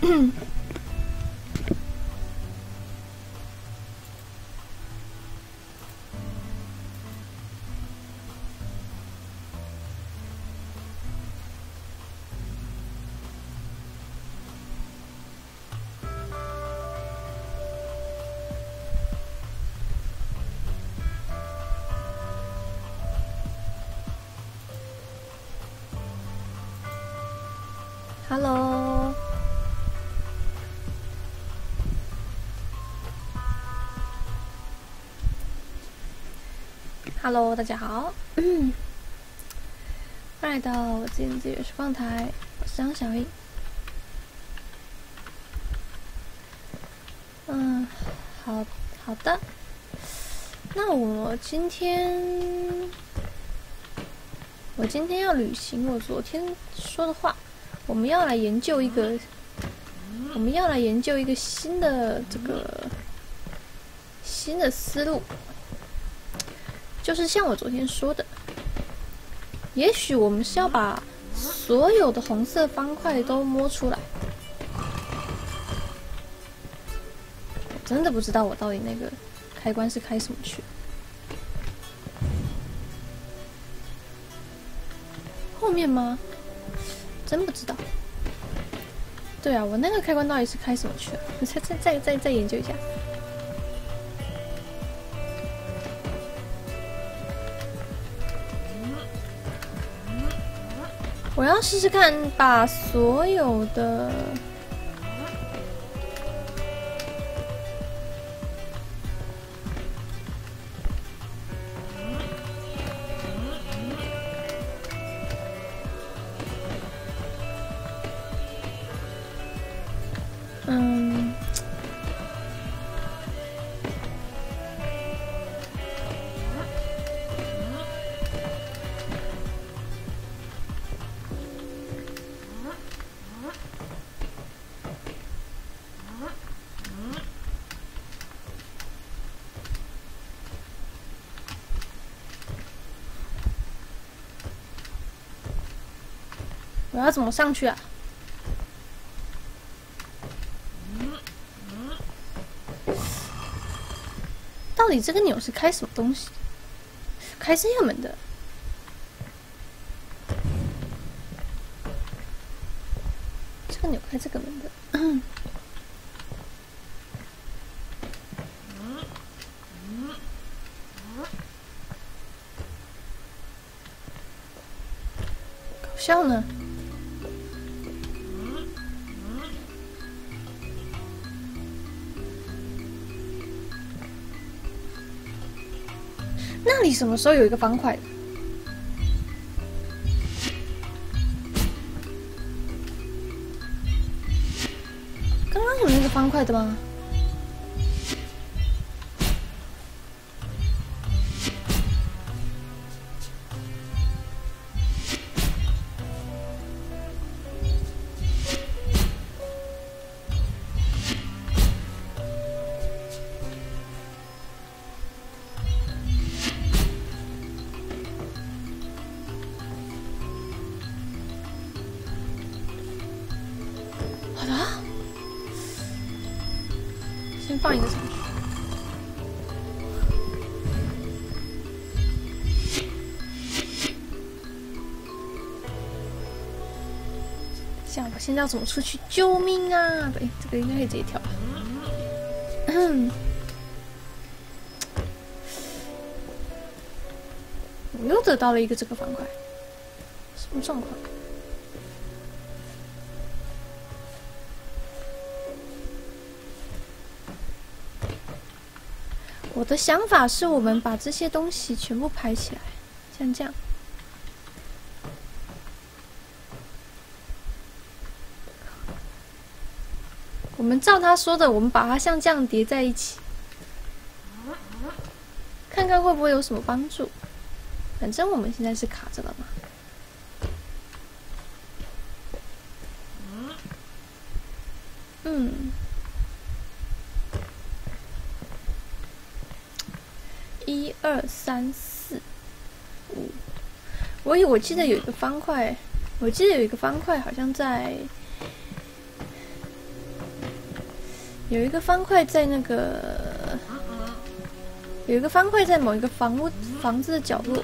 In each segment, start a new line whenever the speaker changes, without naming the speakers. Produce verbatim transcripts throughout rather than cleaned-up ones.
Hello， Hello， 大家好，欢迎来到我自言自语实况台，我是张小英。嗯，好好的，那我今天我今天要履行我昨天说的话。我们要来研究一个，我们要来研究一个新的这个新的思路，就是像我昨天说的，也许我们是要把所有的红色方块都摸出来。我真的不知道我到底那个开关是开什么去。后面吗？真不知道。对啊，我那个开关到底是开什么去了？你再再再再再研究一下。我要试试看，把所有的嗯，我要怎么上去啊？到底这个钮是开什么东西？开这个门的。这个钮开这个门的。搞笑呢。那里什么时候有一个方块的？刚刚有那个方块的吗？先放一个上去。想我现在要怎么出去？救命啊！对，这个应该可以直接跳。嗯，我又得到了一个这个方块，什么状况？我的想法是我们把这些东西全部排起来，像这样。我们照他说的，我们把它像这样叠在一起，看看会不会有什么帮助。反正我们现在是卡着了嘛。嗯。一二三四五，我以我记得有一个方块，我记得有一个方块好像在有一个方块在那个，有一个方块在某一个房屋房子的角落。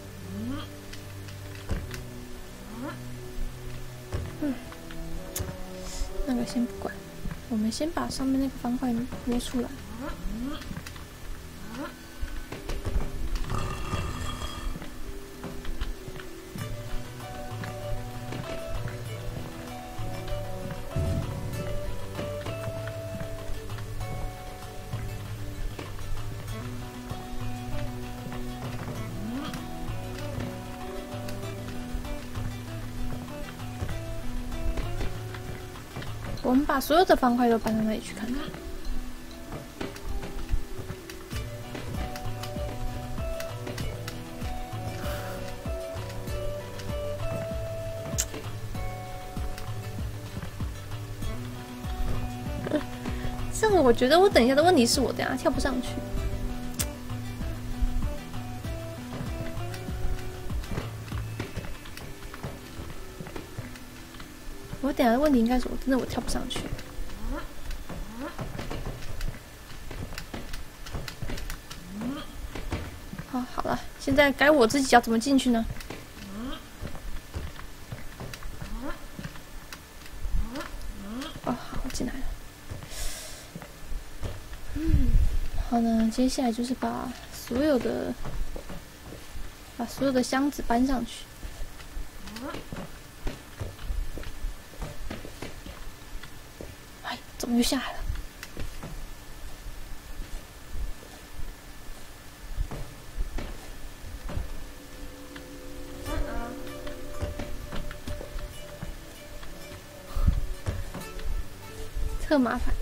嗯，那个先不管，我们先把上面那个方块摸出来。我们把所有的方块都搬到那里去看看。这个我觉得我等一下的问题是我等一下跳不上去。我等一下的问题应该是我真的我跳不上去。好，好了，现在该我自己要怎么进去呢？哦，好，我进来了。嗯，好呢，接下来就是把所有的把所有的箱子搬上去。哎，怎么又下来了？特麻烦。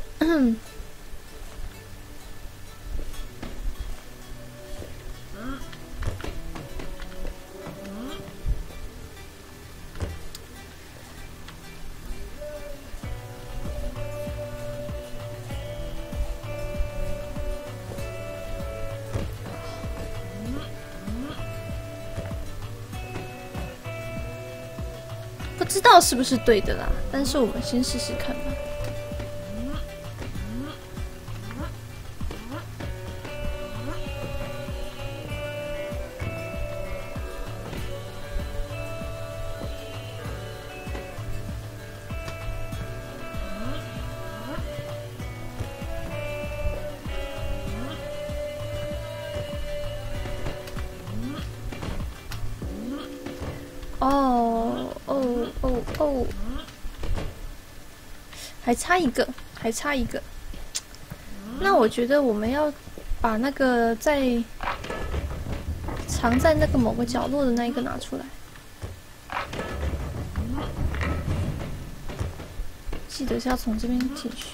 不知道是不是对的啦，但是我们先试试看吧。哦哦哦哦，还差一个，还差一个。那我觉得我们要把那个在藏在那个某个角落的那一个拿出来。记得是要从这边进去。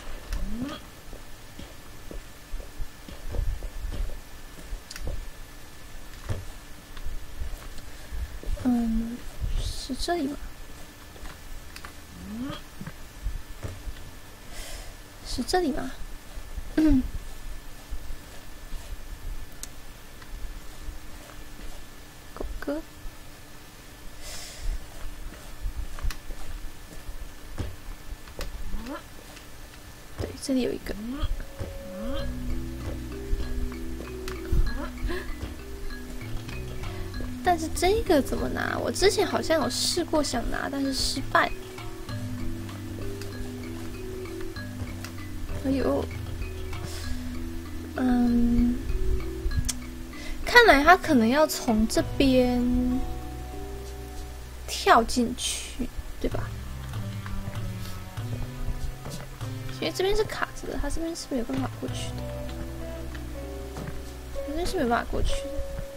嗯。是这里吗？是这里吗？嗯。狗哥。对，这里有一个。但是这个怎么拿？我之前好像有试过想拿，但是失败。哎呦，嗯，看来他可能要从这边跳进去，对吧？因为这边是卡着的，他这边是没有办法过去的，这边是没有办法过去的。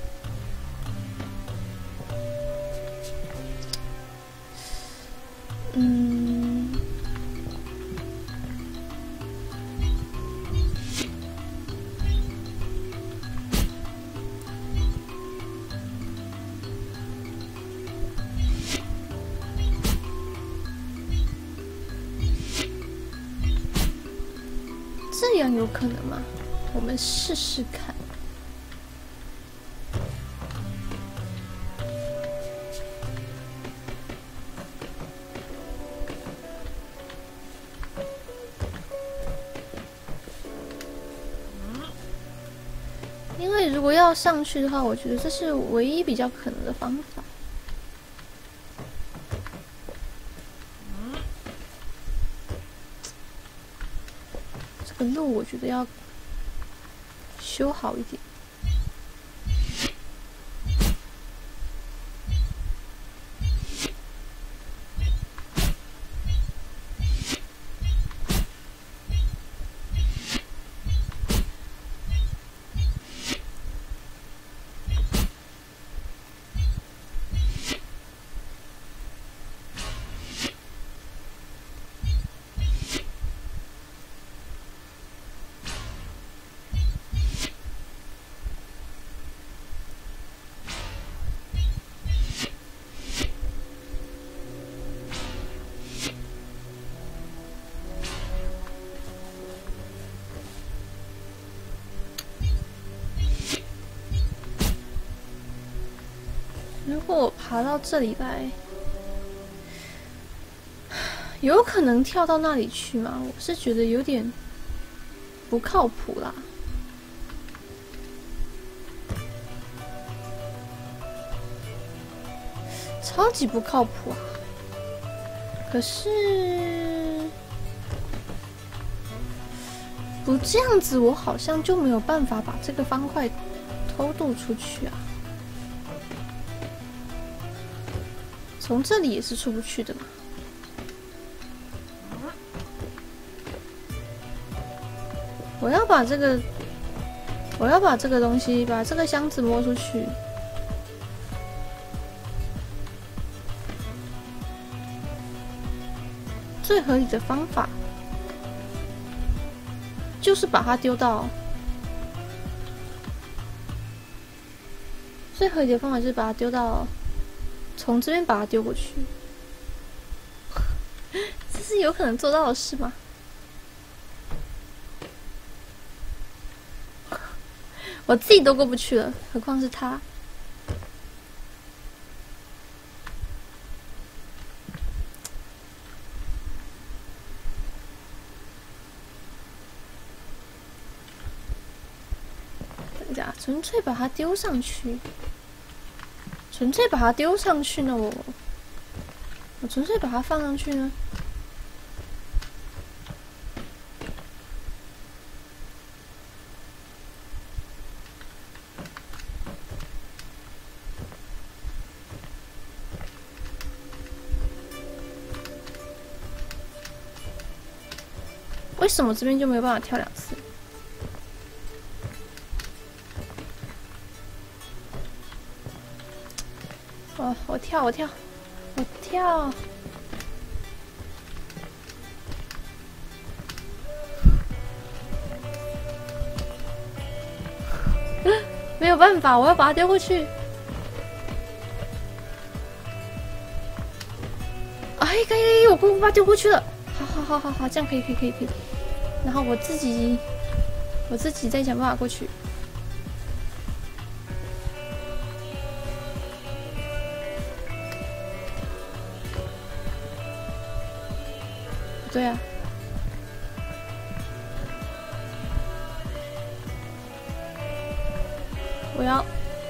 嗯，这样有可能吗？我们试试看。 以如果要上去的话，我觉得这是唯一比较可能的方法。这个路我觉得要修好一点。如果我爬到这里来，有可能跳到那里去吗？我是觉得有点不靠谱啦。超级不靠谱啊！可是不这样子，我好像就没有办法把这个方块偷渡出去啊。从这里也是出不去的嘛。我要把这个，我要把这个东西，把这个箱子摸出去。最合理的方法就是把它丢到。最合理的方法就是把它丢到。从这边把它丢过去，这是有可能做到的事吗？我自己都过不去了，何况是他。等一下，纯粹把它丢上去。纯粹把它丢上去呢？我我纯粹把它放上去呢？为什么这边就没有办法跳两次？哦，我跳，我跳，我跳！没有办法，我要把它丢过去。哎，可以，可以，我我把它丢过去了。好好好好好，这样可以，可以，可以，可以。然后我自己，我自己再想办法过去。对啊，我要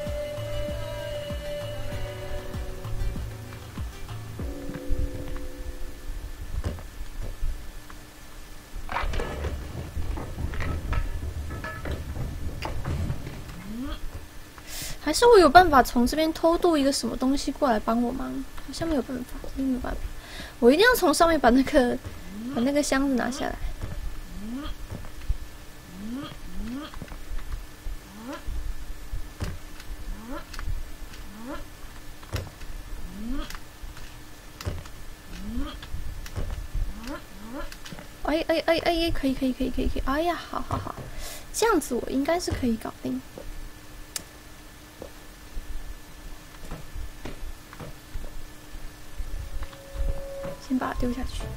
还是我有办法从这边偷渡一个什么东西过来帮我忙？好像没有办法，真的没有办法。我一定要从上面把那个。把那个箱子拿下来。哎哎哎哎，可以可以可以可以可以！哎呀，好好好，这样子我应该是可以搞定。先把它丢下去。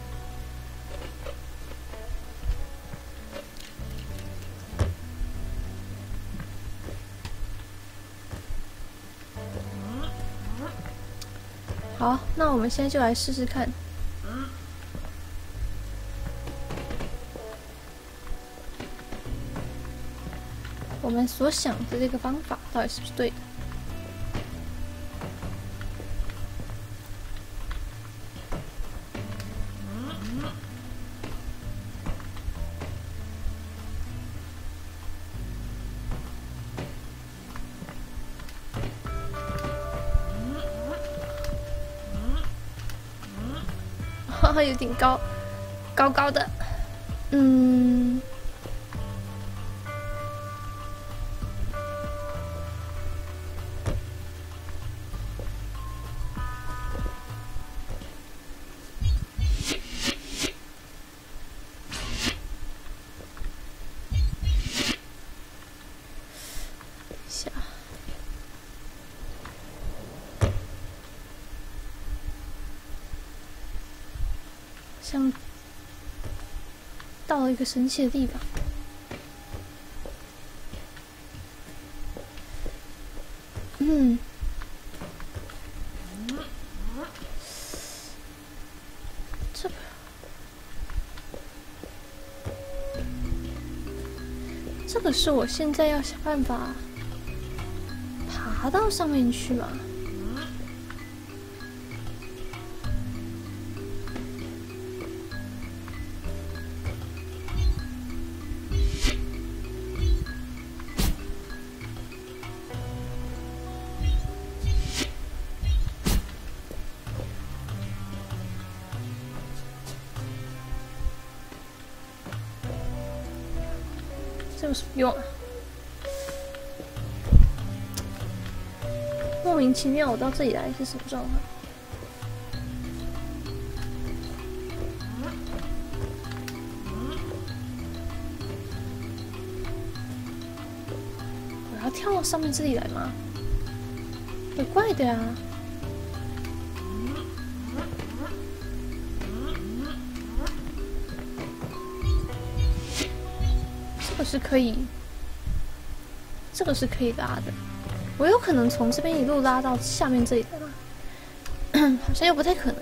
好，那我们现在就来试试看。 我们所想的这个方法到底是不是对的？哈哈，有点高，高高的，嗯。像到了一个神奇的地方，嗯，这个，这个是我现在要想办法爬到上面去吗？这有什么用啊？莫名其妙，我到这里来是什么状况？我要跳到上面这里来吗？怪怪的呀！这个是可以，这个是可以拉的。我有可能从这边一路拉到下面这里来吗？好像又不太可能。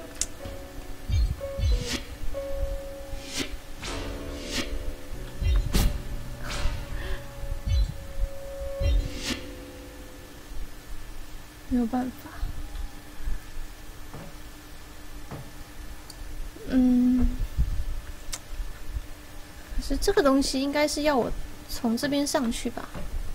没有办法。嗯。可是这个东西应该是要我从这边上去吧？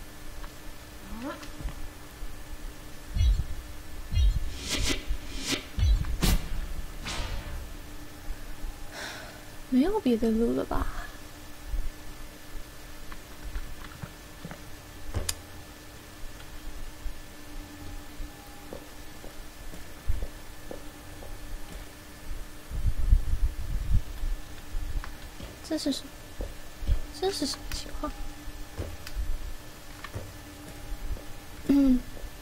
没有别的路了吧？这是什么？这是什么情况？嗯，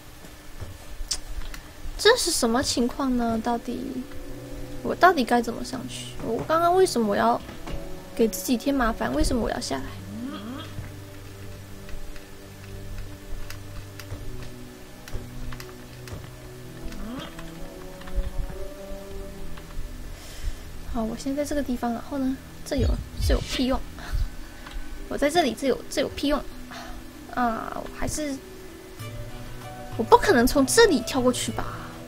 这是什么情况呢？到底我到底该怎么上去？我刚刚为什么我要给自己添麻烦？为什么我要下来？好，我现在在这个地方，然后呢，这有这有屁用？我在这里，这有这有屁用？啊，我还是我不可能从这里跳过去吧？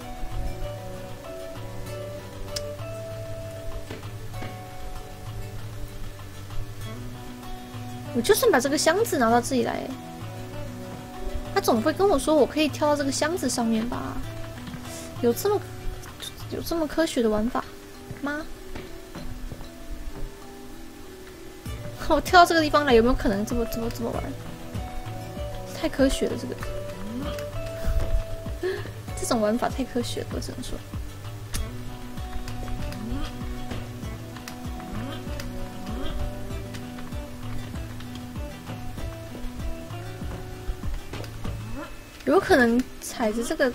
我就算把这个箱子拿到这里来，他总会跟我说我可以跳到这个箱子上面吧？有这么有这么科学的玩法吗？我跳到这个地方来，有没有可能这么这么这么玩？太科学了，这个这种玩法太科学了，我只能说。有可能踩着这个，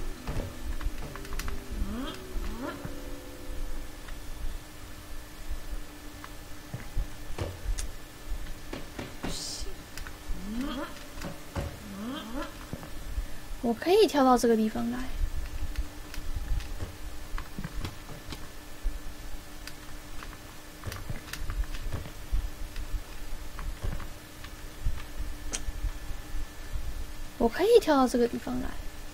我可以跳到这个地方来。 我可以跳到这个地方来。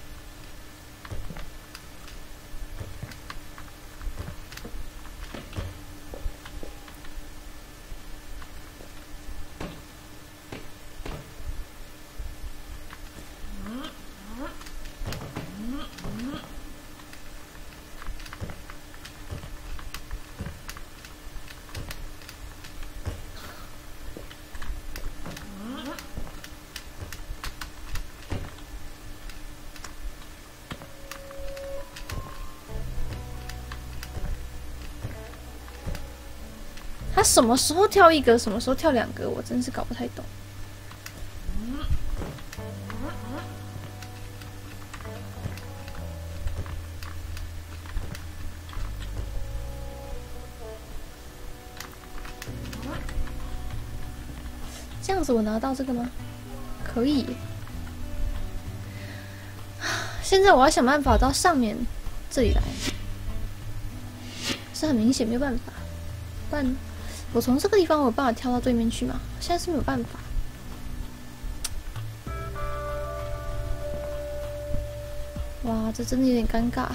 他什么时候跳一格，什么时候跳两格，我真是搞不太懂。这样子我拿到这个吗？可以。现在我要想办法到上面这里来，是很明显没有办法，不然。我从这个地方我有办法跳到对面去吗？现在是没有办法。哇，这真的有点尴尬。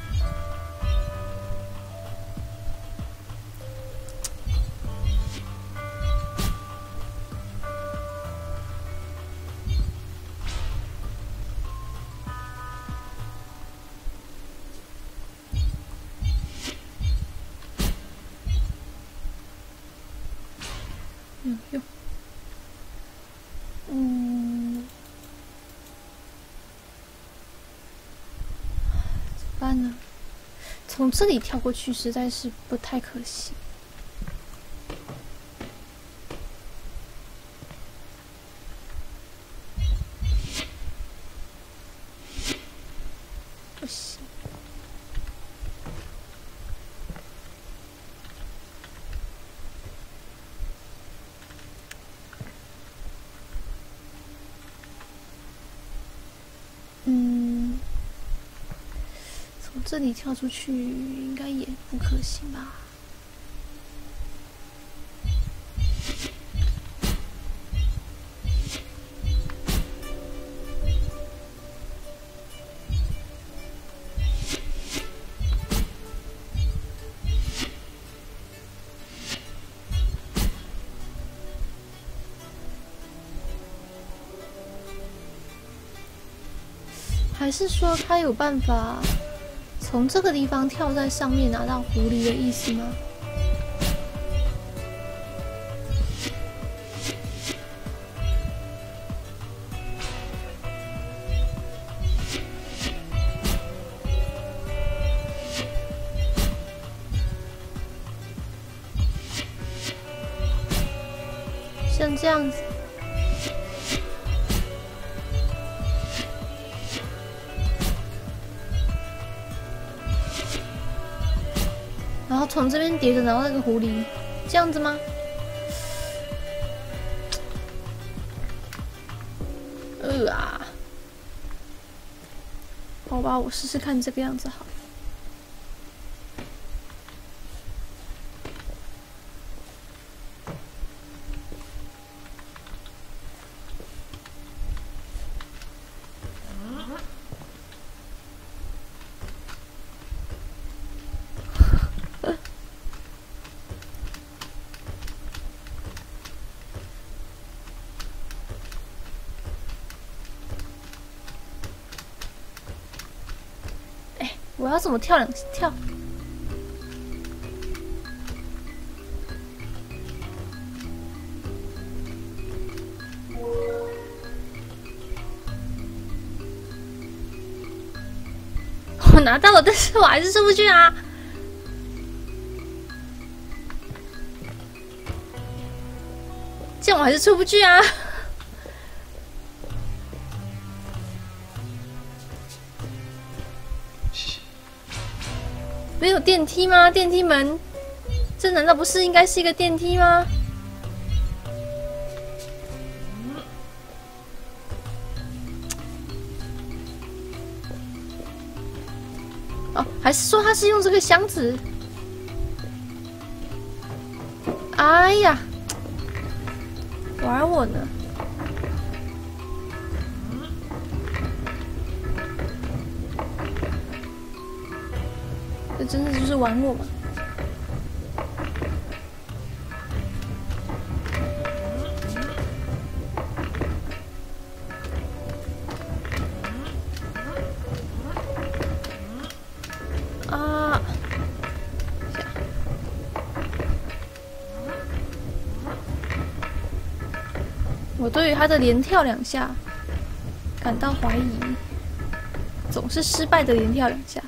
嗯，哟，嗯，怎么办呢？从这里跳过去实在是不太可行。不行。嗯，从这里跳出去应该也不可行吧？还是说他有办法从这个地方跳在上面拿到狐狸的意思吗？像这样子。然后从这边叠着拿到那个狐狸，这样子吗？呃啊，好吧，我试试看这个样子好。我要怎么跳两跳？我拿到了，但是我还是出不去啊！这样我还是出不去啊！没有电梯吗？电梯门，这难道不是应该是一个电梯吗？哦，还是说他是用这个箱子？哎呀，玩我呢！ 这真的就是玩我嘛！啊！我对于他的连跳两下感到怀疑，总是失败的连跳两下。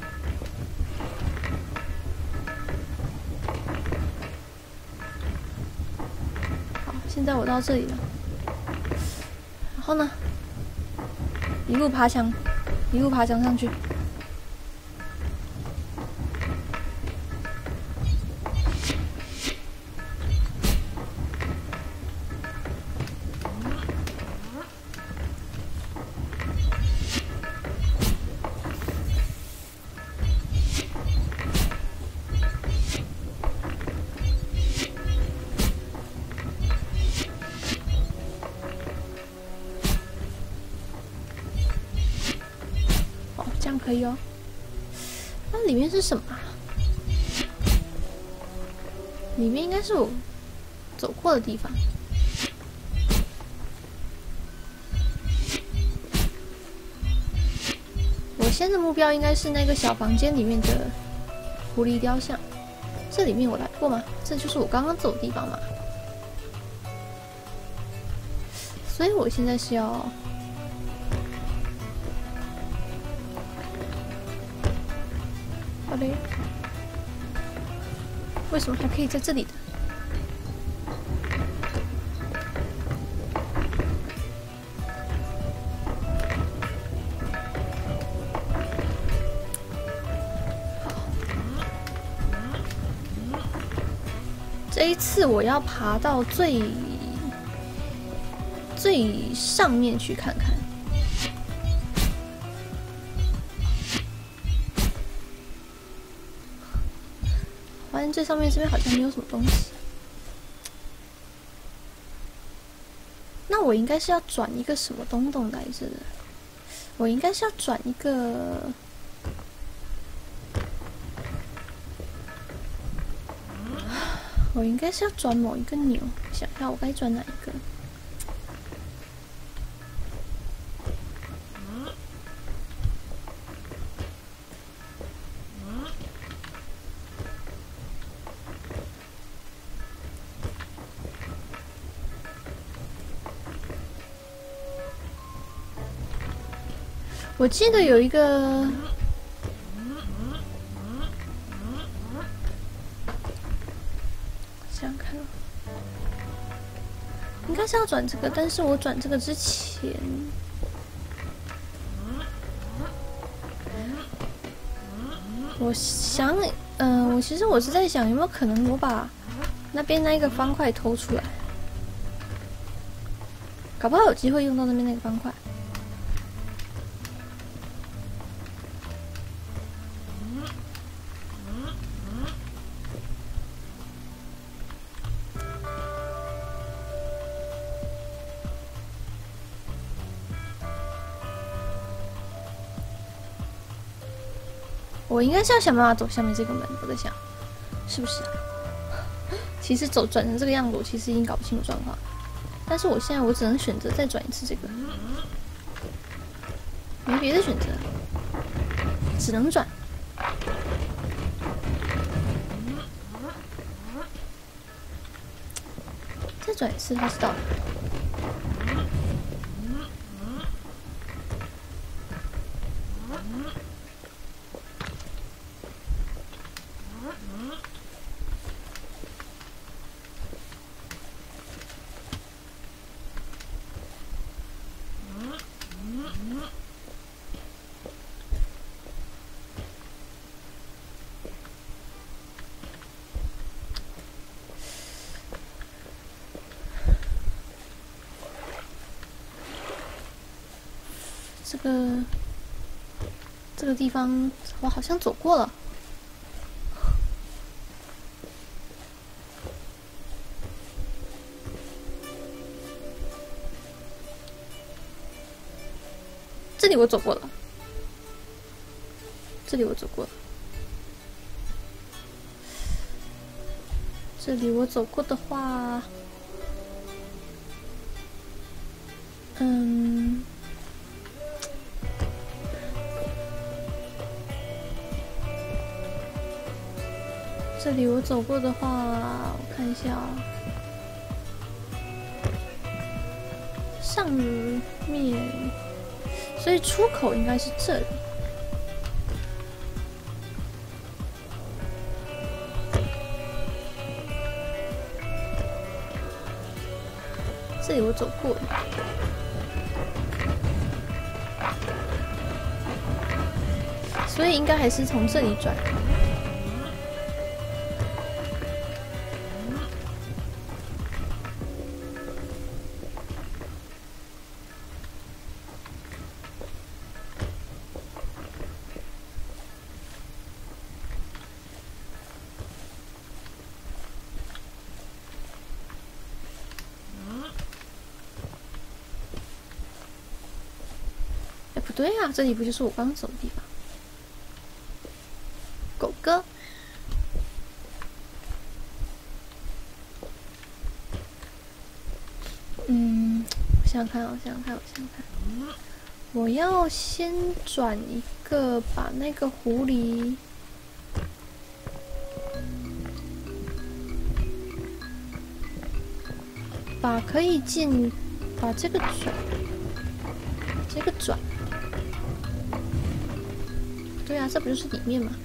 好，现在我到这里了，然后呢，一路爬墙，一路爬墙上去。这样可以哦。那里面是什么啊？里面应该是我走过的地方。我现在的目标应该是那个小房间里面的狐狸雕像。这里面我来过吗？这就是我刚刚走的地方嘛。所以我现在是要。好嘞，为什么还可以在这里的？这一次我要爬到最最上面去看看。发现最上面这边好像没有什么东西，那我应该是要转一个什么东东来着的？我应该是要转一个，我应该是要转某一个钮，想一下我该转哪一个？我记得有一个，想想看，应该是要转这个，但是我转这个之前，我想，嗯、呃，我其实我是在想，有没有可能我把那边那一个方块偷出来，搞不好有机会用到那边那个方块。我应该是要想办法走下面这个门，我在想，是不是啊？其实走转成这个样子，我其实已经搞不清楚状况。但是我现在我只能选择再转一次这个，没别的选择，只能转。再转一次，他知道了。这个这个地方我好像走过了。这里我走过了，这里我走过了。 这里我走过的话，嗯，这里我走过的话，我看一下啊，上面，所以出口应该是这里。这里我走过了，所以应该还是从这里转。不对啊，这里不就是我刚走的地方？狗哥，嗯，我想想看，我想想看，我想想看，我要先转一个，把那个狐狸，把可以进，把这个转，这个转。对啊，这不就是里面吗？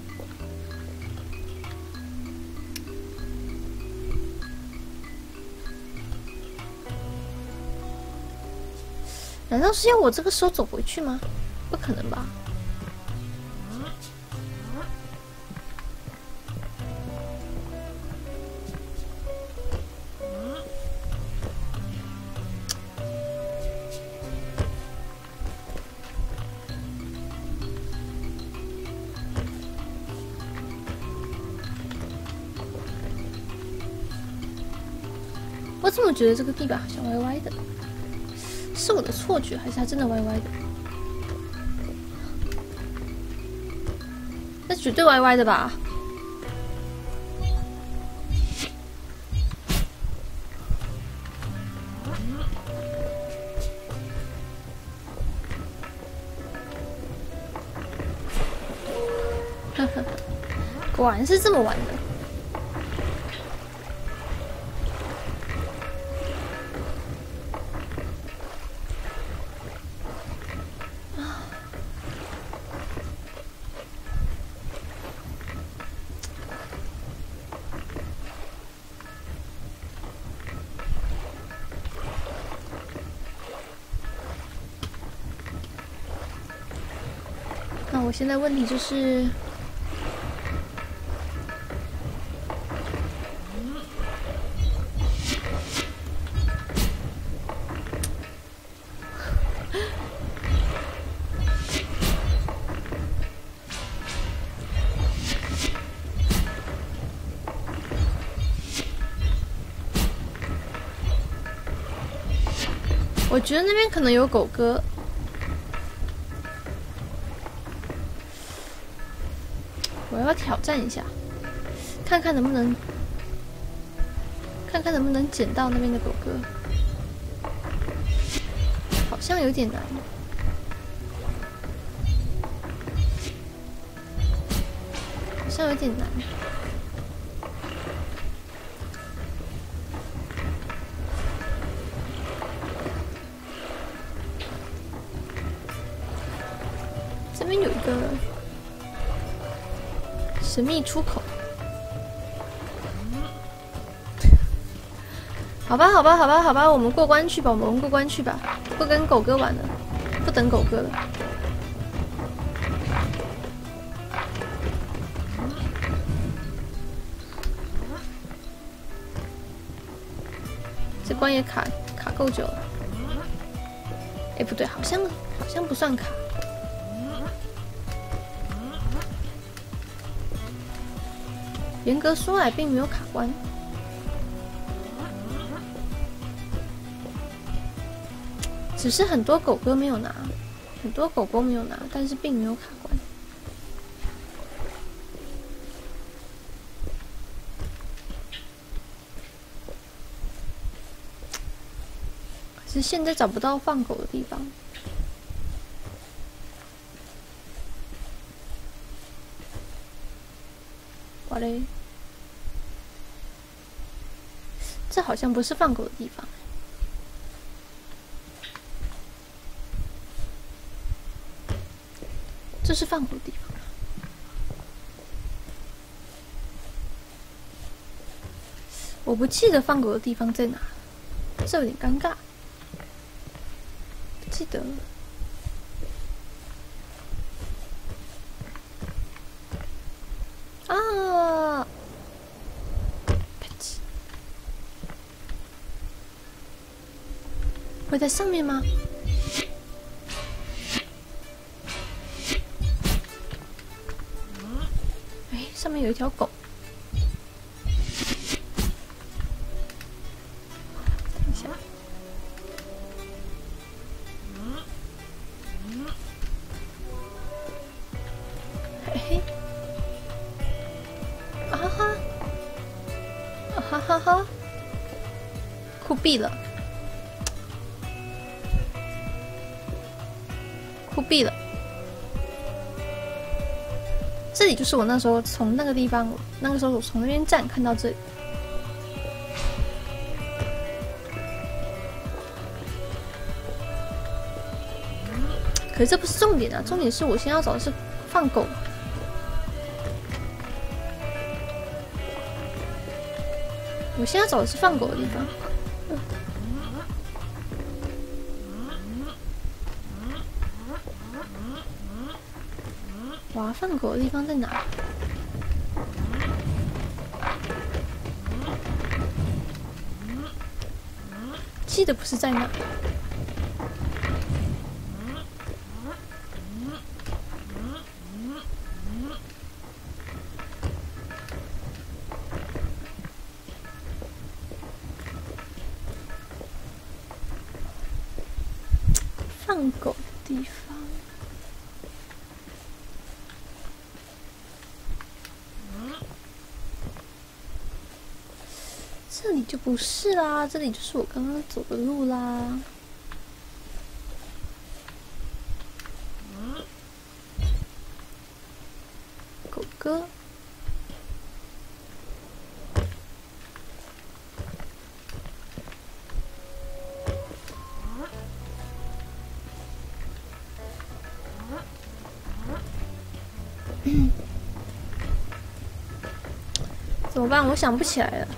难道是要我这个时候走回去吗？不可能吧！我怎么觉得这个地板好像歪歪的？是我的错觉，还是它真的歪歪的？那绝对歪歪的吧？呵呵，果然是这么玩的。那我现在问题就是，我觉得那边可能有狗哥。我要挑战一下，看看能不能，看看能不能捡到那边的狗哥，好像有点难，好像有点难。这边有一个神秘出口，好吧，好吧，好吧，好吧，我们过关去吧，我们过关去吧，不跟狗哥玩了，不等狗哥了。这关也卡卡够久了。哎，不对，好像好像不算卡。严格说来，并没有卡关。只是很多狗哥没有拿，很多狗狗没有拿，但是并没有卡关。 只是现在找不到放狗的地方。哇嘞！这好像不是放狗的地方。这是放狗的地方。我不记得放狗的地方在哪，这有点尴尬。不记得了。啊！会在上面吗？哎，上面有一条狗。等一下。嘿嘿。啊哈！啊哈哈哈！酷毙了！酷毙了！这里就是我那时候从那个地方，那个时候我从那边站看到这里。可是这不是重点啊，重点是我现在要找的是放狗。我现在找的是放狗的地方。嗯哇，放狗的地方在哪？记得不是在哪。放狗的地方。这里就不是啦，这里就是我刚刚走的路啦。狗哥，怎么办？我想不起来了。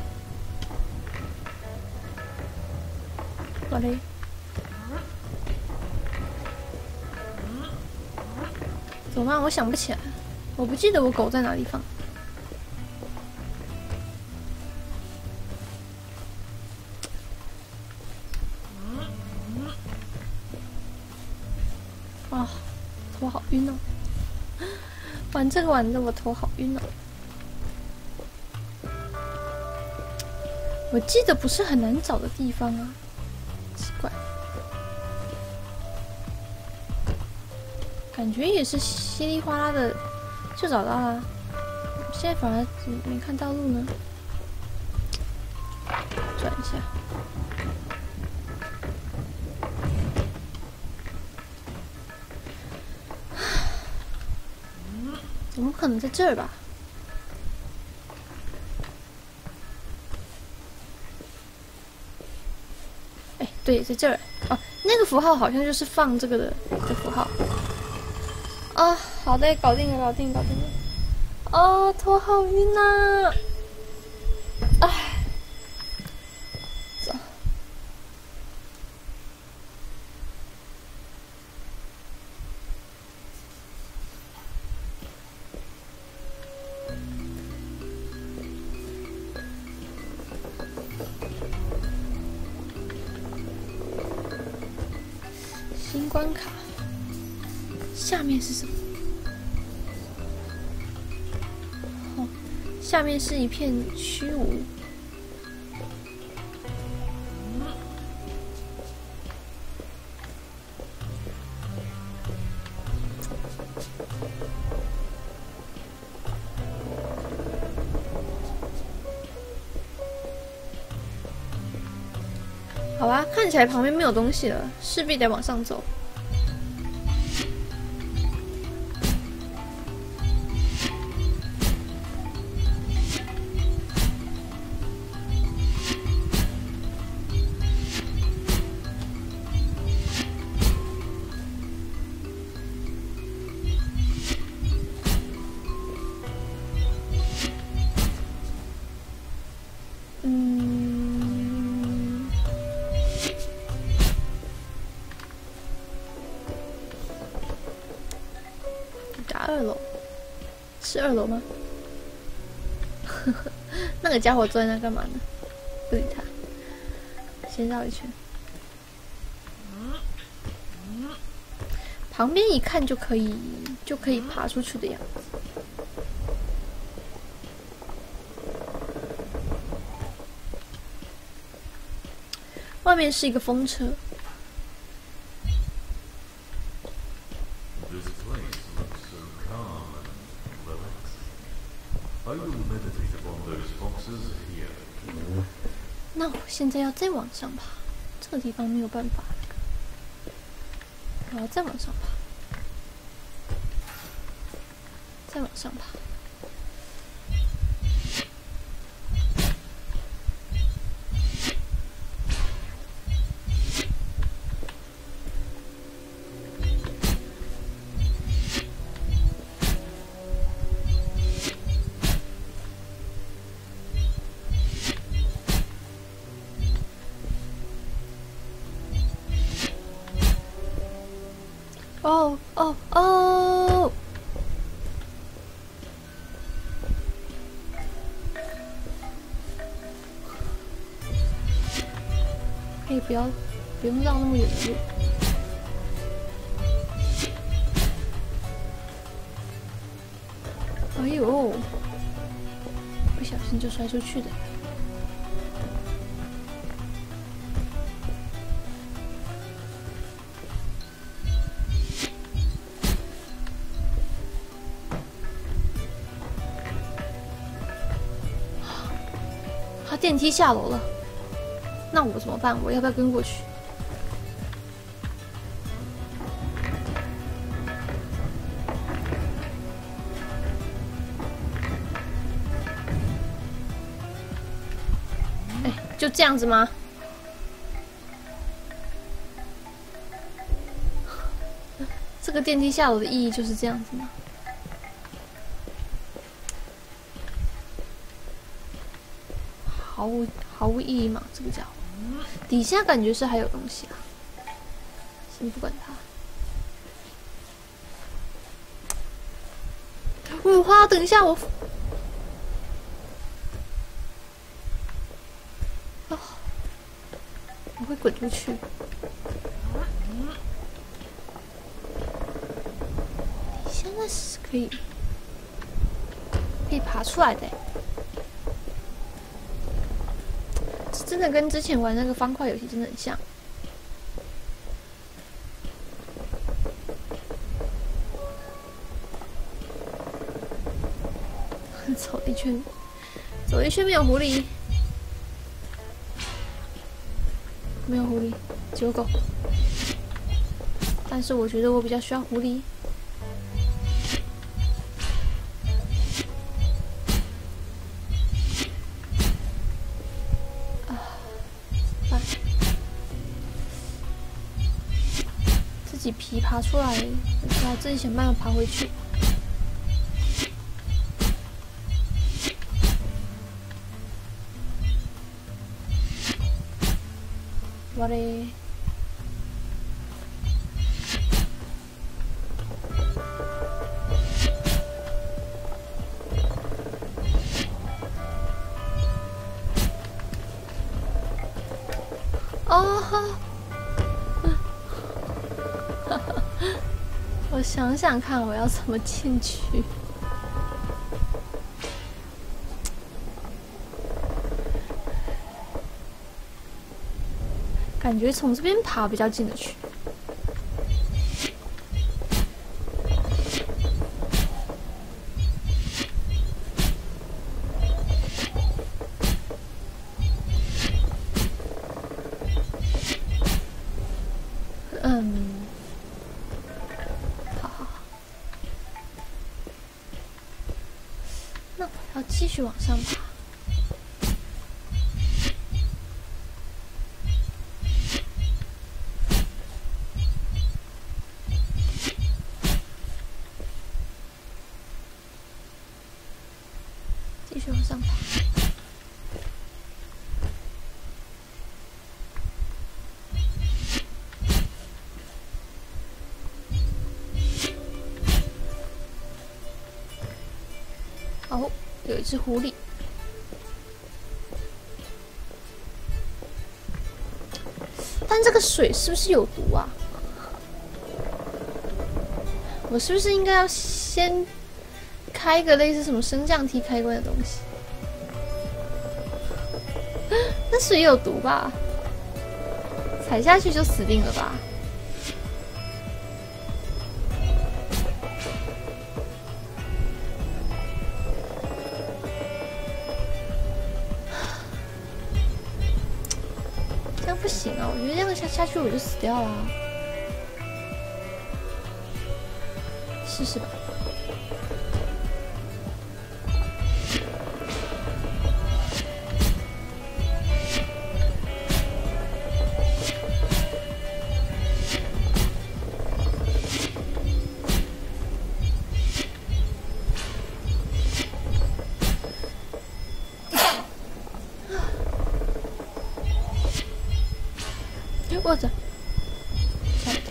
好嘞。怎么办？我想不起来，我不记得我狗在哪里放。啊，头好晕哦！玩这个玩的我头好晕哦。我记得不是很难找的地方啊。奇怪，感觉也是稀里哗啦的就找到了，现在反而怎么没看到路呢？转一下，怎么可能在这儿吧？对，在这儿哦，那个符号好像就是放这个的的符号。啊，好的，搞定了，搞定，搞定了。哦，头好晕呐！唉，走。新关卡，下面是什么？哦，下面是一片虚无。 好吧，看起来旁边没有东西了，势必得往上走。二楼是二楼吗？那个家伙坐在那干嘛呢？不理他，先绕一圈。旁边一看就可以，就可以爬出去的样子。外面是一个风车。那我现在要再往上爬，这个地方没有办法，我要再往上爬，再往上爬。哦哦哦！可以不要，不用绕那么远的路。哎呦，不小心就摔出去的。电梯下楼了，那我怎么办？我要不要跟过去？哎，就这样子吗？这个电梯下楼的意义就是这样子吗？毫无毫无意义嘛，这个家伙。底下感觉是还有东西啊，先不管它。五花，等一下我。哦，我会滚出去。底下那是可以可以爬出来的。真的跟之前玩那个方块游戏真的很像。走一圈，走一圈没有狐狸，没有狐狸，只有狗。但是我觉得我比较需要狐狸。皮爬出来，然后自己想办法爬回去。我嘞，哦哈。我想想看，我要怎么进去？感觉从这边爬比较进得去。 那我要继续往上爬。继续往上爬。哦，有一只狐狸。但这个水是不是有毒啊？我是不是应该要先开一个类似什么升降梯开关的东西？那水有毒吧？踩下去就死定了吧？这样不行啊！我觉得这样下下去我就死掉了。试试吧。握着，吓一跳。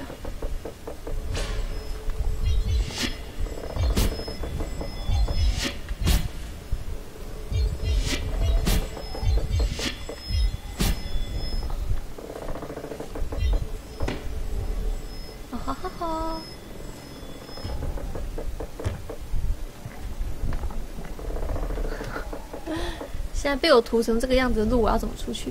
啊哈哈哈！现在被我涂成这个样子的路，我要怎么出去？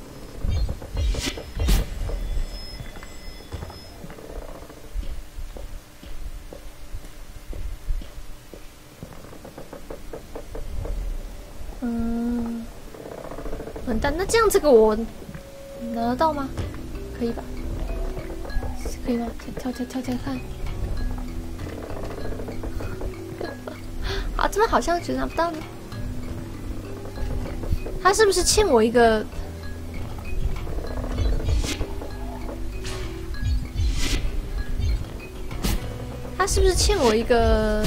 嗯，完蛋，那这样这个我拿得到吗？可以吧？可以吗？跳跳跳跳跳看。啊，怎么好像觉得拿不到呢？他是不是欠我一个？他是不是欠我一个？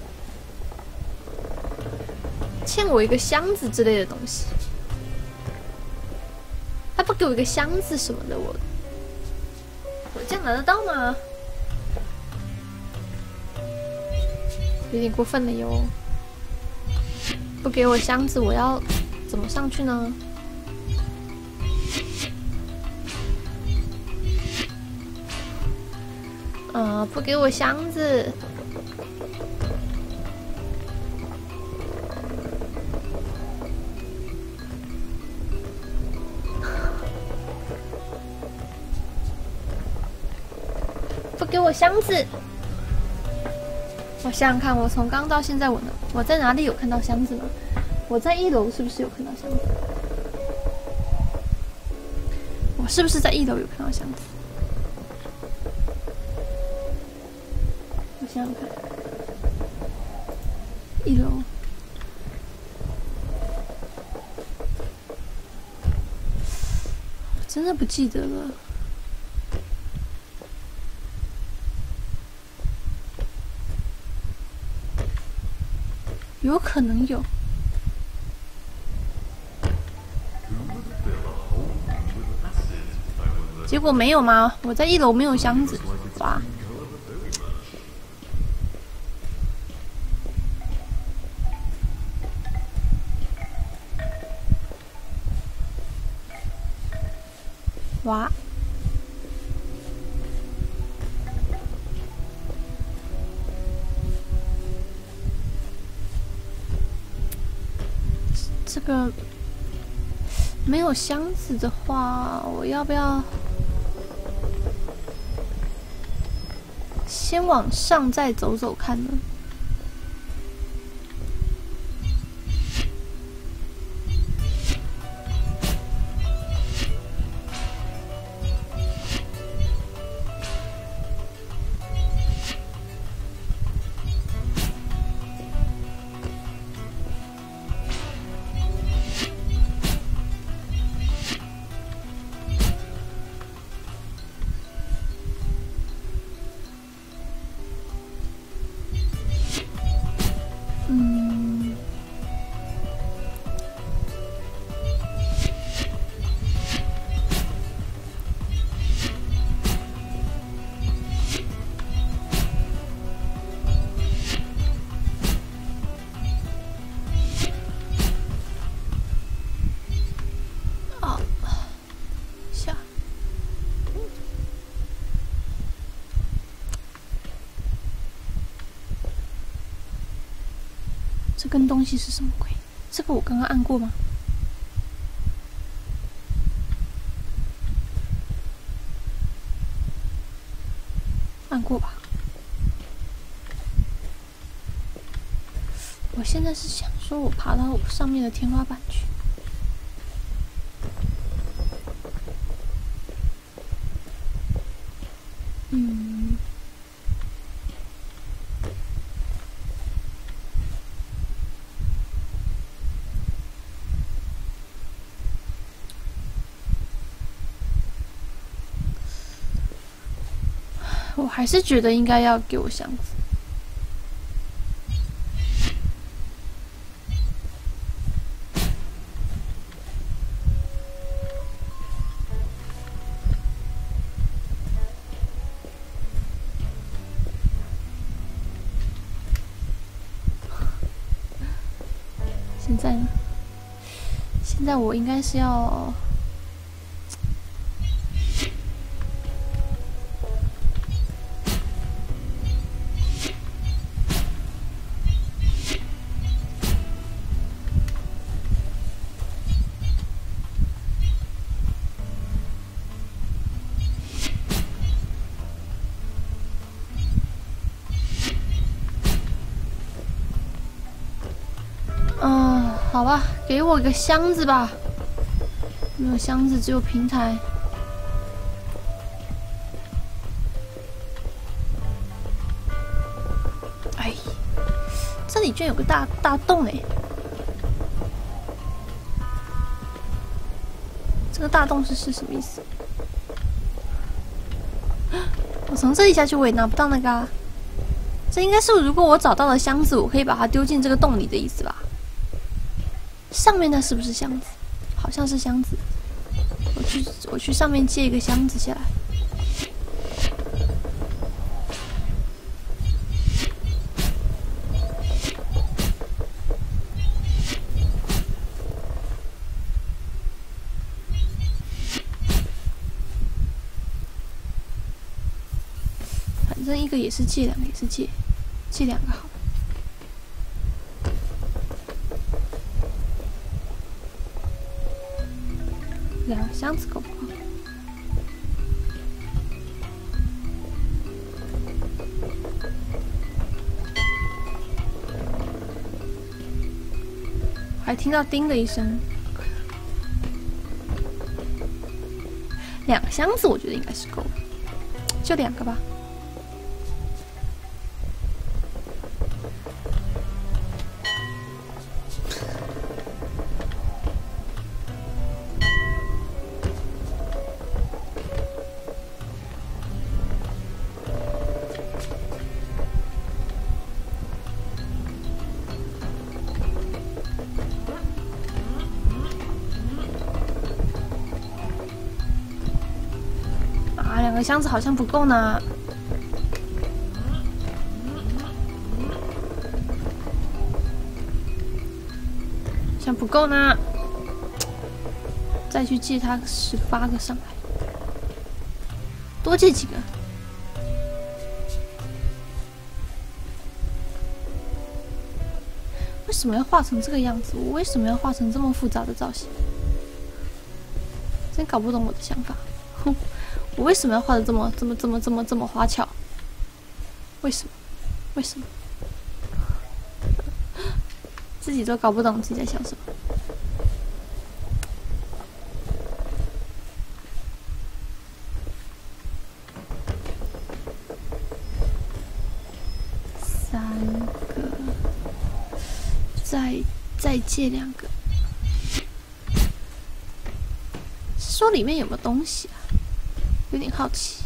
欠我一个箱子之类的东西，他不给我一个箱子什么的，我我这样拿得到吗？有点过分了哟！不给我箱子，我要怎么上去呢？啊、呃，不给我箱子。给我箱子！我想想看，我从刚到现在，我呢，我在哪里有看到箱子呢？我在一楼是不是有看到箱子？我是不是在一楼有看到箱子？我想想看，一楼，我真的不记得了。有可能有，结果没有吗？我在一楼没有箱子，哇！哇！这个没有箱子的话，我要不要先往上再走走看呢？ 嗯，哦，下，这根东西是什么鬼？这个我刚刚按过吗？按过吧。我现在是想说，我爬到我上面的天花板去。嗯。我还是觉得应该要给我箱子。现在呢？现在我应该是要。嗯，好吧，给我个箱子吧。没有箱子，只有平台。哎，这里居然有个大大洞哎！这个大洞是是什么意思？我从这里下去，我也拿不到那个啊。这应该是如果我找到了箱子，我可以把它丢进这个洞里的意思吧？上面那是不是箱子？好像是箱子。我去，我去上面借一个箱子下来。反正一个也是借，两个也是借，借两个好了。两个箱子够不够？还听到叮的一声。两个箱子我觉得应该是够的，就两个吧。两个箱子好像不够呢，像不够呢，再去借他十八个上来，多借几个。为什么要画成这个样子？我为什么要画成这么复杂的造型？真搞不懂我的想法。哼。我为什么要画的这么这么这么这么这么花俏？为什么？为什么？自己都搞不懂自己在想什么。三个，再再借两个。是说里面有没有东西啊？有点好奇。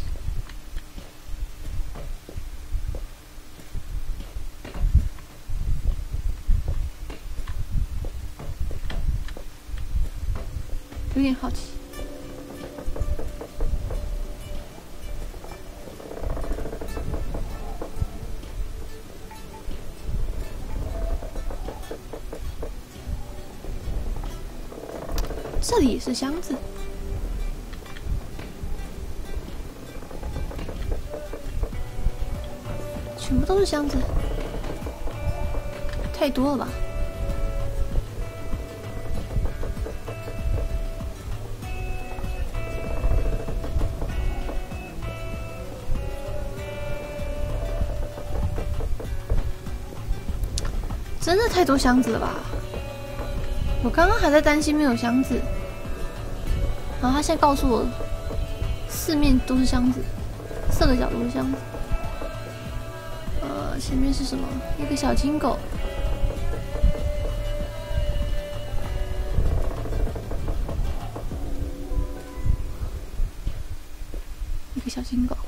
有点好奇。这里也是箱子。全部都是箱子，太多了吧？真的太多箱子了吧？我刚刚还在担心没有箱子，然后他现在告诉我，四面都是箱子，四个角都是箱子。呃，前面是什么？一个小金狗。一个小金狗。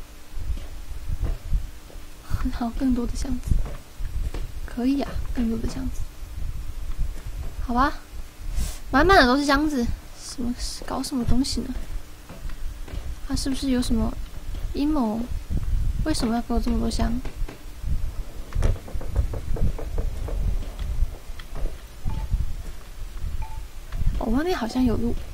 然后更多的箱子。可以啊，更多的箱子。好吧，满满的都是箱子，什么搞什么东西呢？他是不是有什么阴谋？为什么要给我这么多箱？哦，外面好像有路。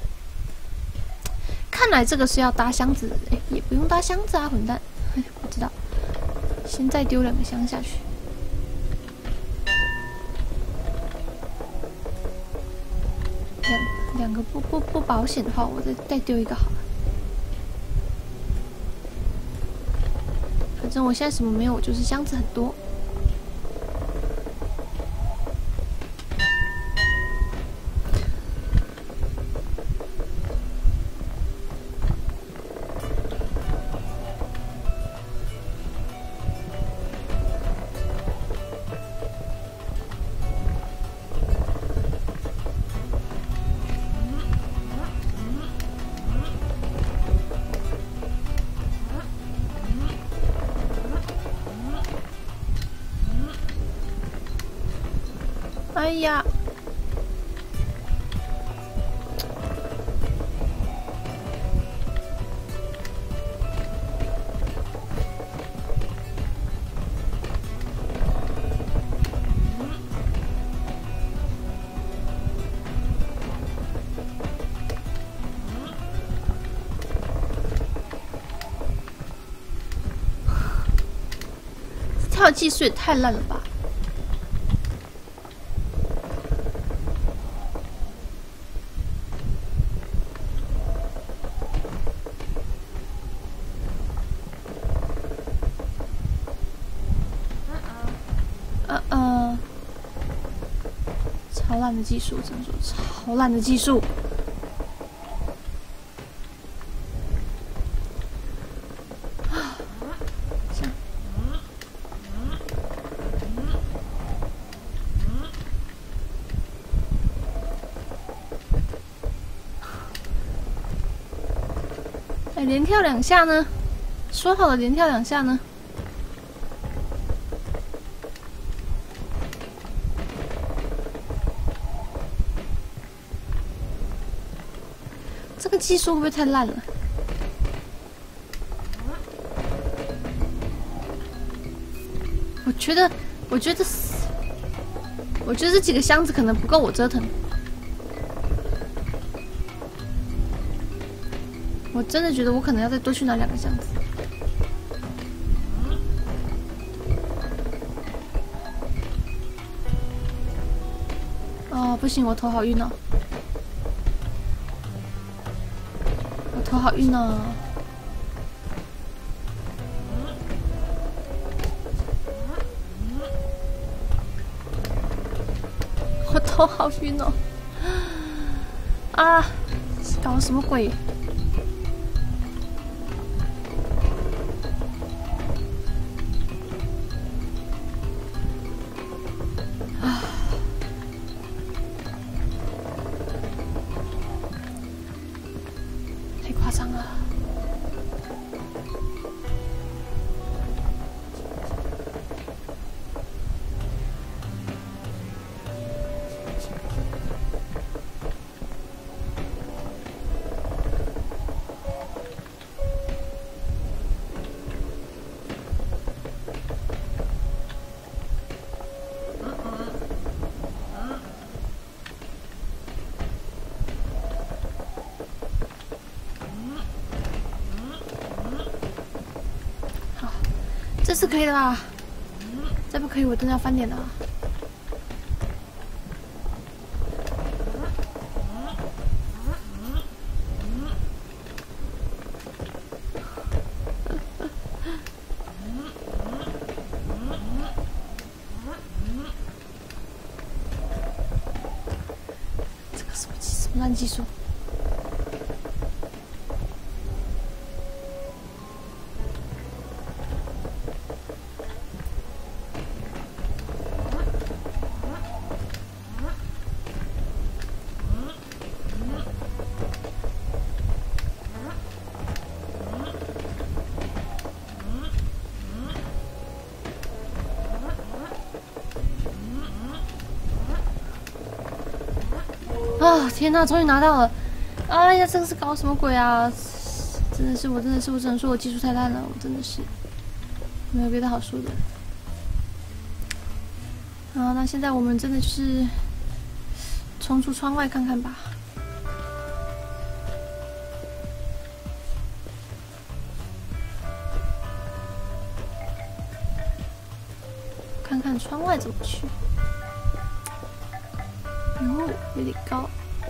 看来这个是要搭箱子的，哎，也不用搭箱子啊，混蛋！哎，不知道，先再丢两个箱下去。两两个不不不保险的话，我再再丢一个好了。反正我现在什么没有，我就是箱子很多。哎呀！这跳技术也太烂了吧！超烂的技术，只能说超烂的技术。啊，这样。哎，连跳两下呢？说好的连跳两下呢？这个技术会不会太烂了？我觉得，我觉得，我觉得这几个箱子可能不够我折腾。我真的觉得我可能要再多去拿两个箱子。哦，不行，我头好晕哦。头好晕哦！我头好晕哦！啊，搞什么鬼？啊！太夸张了！ 次可以了吧？再不可以，我真的要翻脸了。这个什么什么烂技术？啊！天哪，终于拿到了！哎呀，这个是搞什么鬼啊？真的是我，真的是我，只能说我技术太烂了，我真的是没有别的好说的。好，那现在我们真的就是冲出窗外看看吧。看看窗外怎么去。哦，有点高。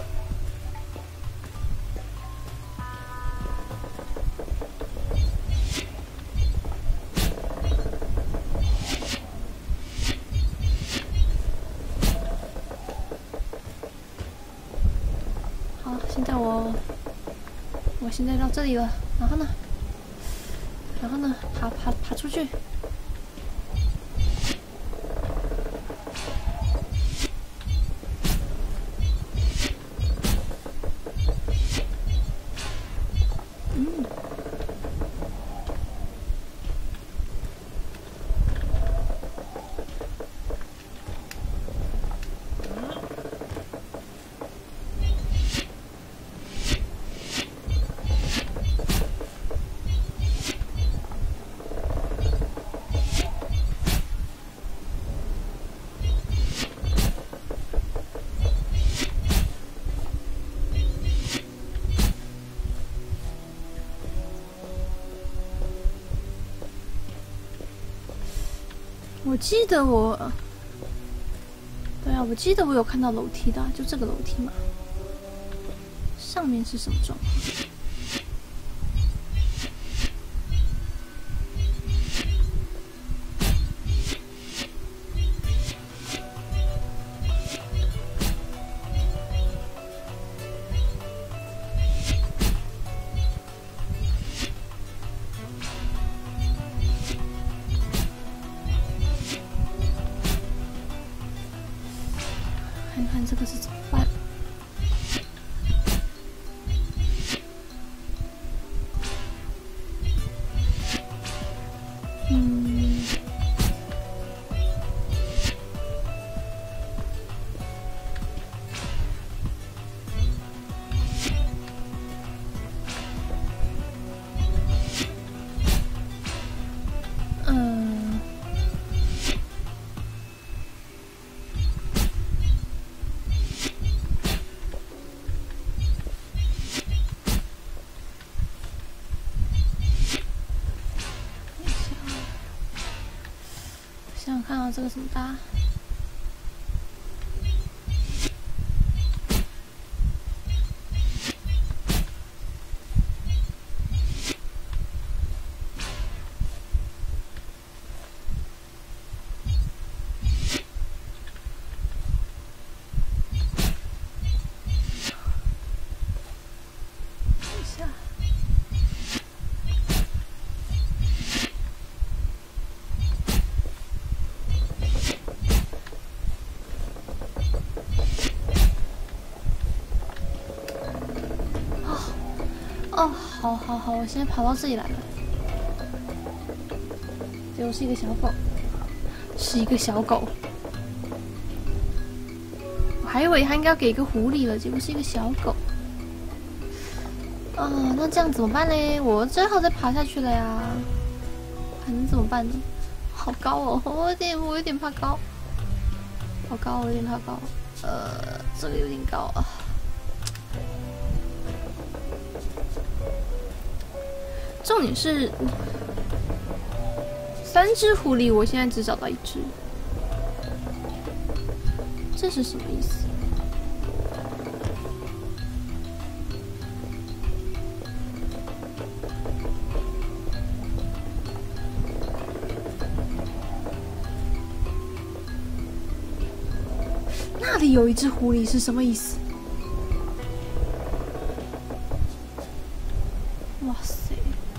好，现在我，我现在到这里了，然后呢，然后呢，爬爬爬出去。我记得我，对啊，我记得我有看到楼梯的，就这个楼梯嘛。上面是什么状况？看看这个是怎么办？嗯，嗯。想想看啊，这个怎么搭？等一下。哦，好，好，好，我现在跑到这里来了。结果是一个小狗，是一个小狗。我还以为他应该要给一个狐狸了，结果是一个小狗。啊，那这样怎么办呢？我只好再爬下去了呀。还能怎么办呢？好高哦，我有点，我有点怕高。好高，我有点怕高。呃，这个有点高啊。重点是， 三只狐狸，我现在只找到一只，这是什么意思？那里有一只狐狸是什么意思？哇塞！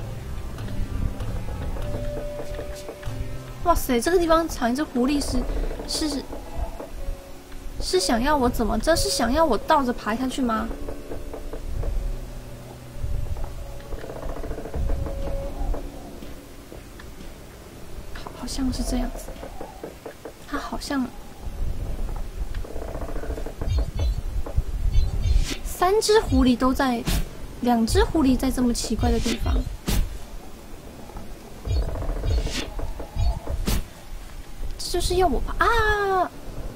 哇塞，这个地方藏一只狐狸是是是想要我怎么着？是想要我倒着爬下去吗？好，好像是这样子。它好像三只狐狸都在，两只狐狸在这么奇怪的地方。就是要我爬啊！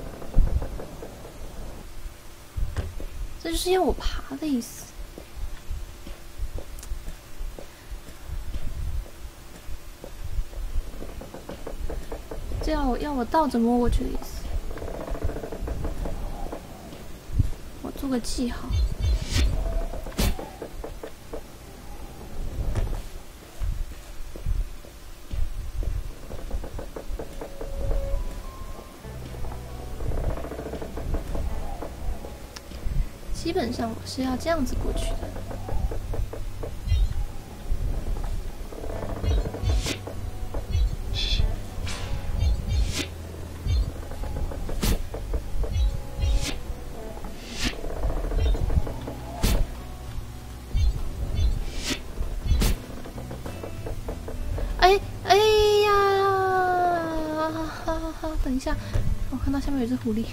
这就是要我爬的意思。这要我要我倒着摸过去的意思。我做个记号。基本上我是要这样子过去的。哎哎呀！好好好，等一下，我看到下面有只狐狸。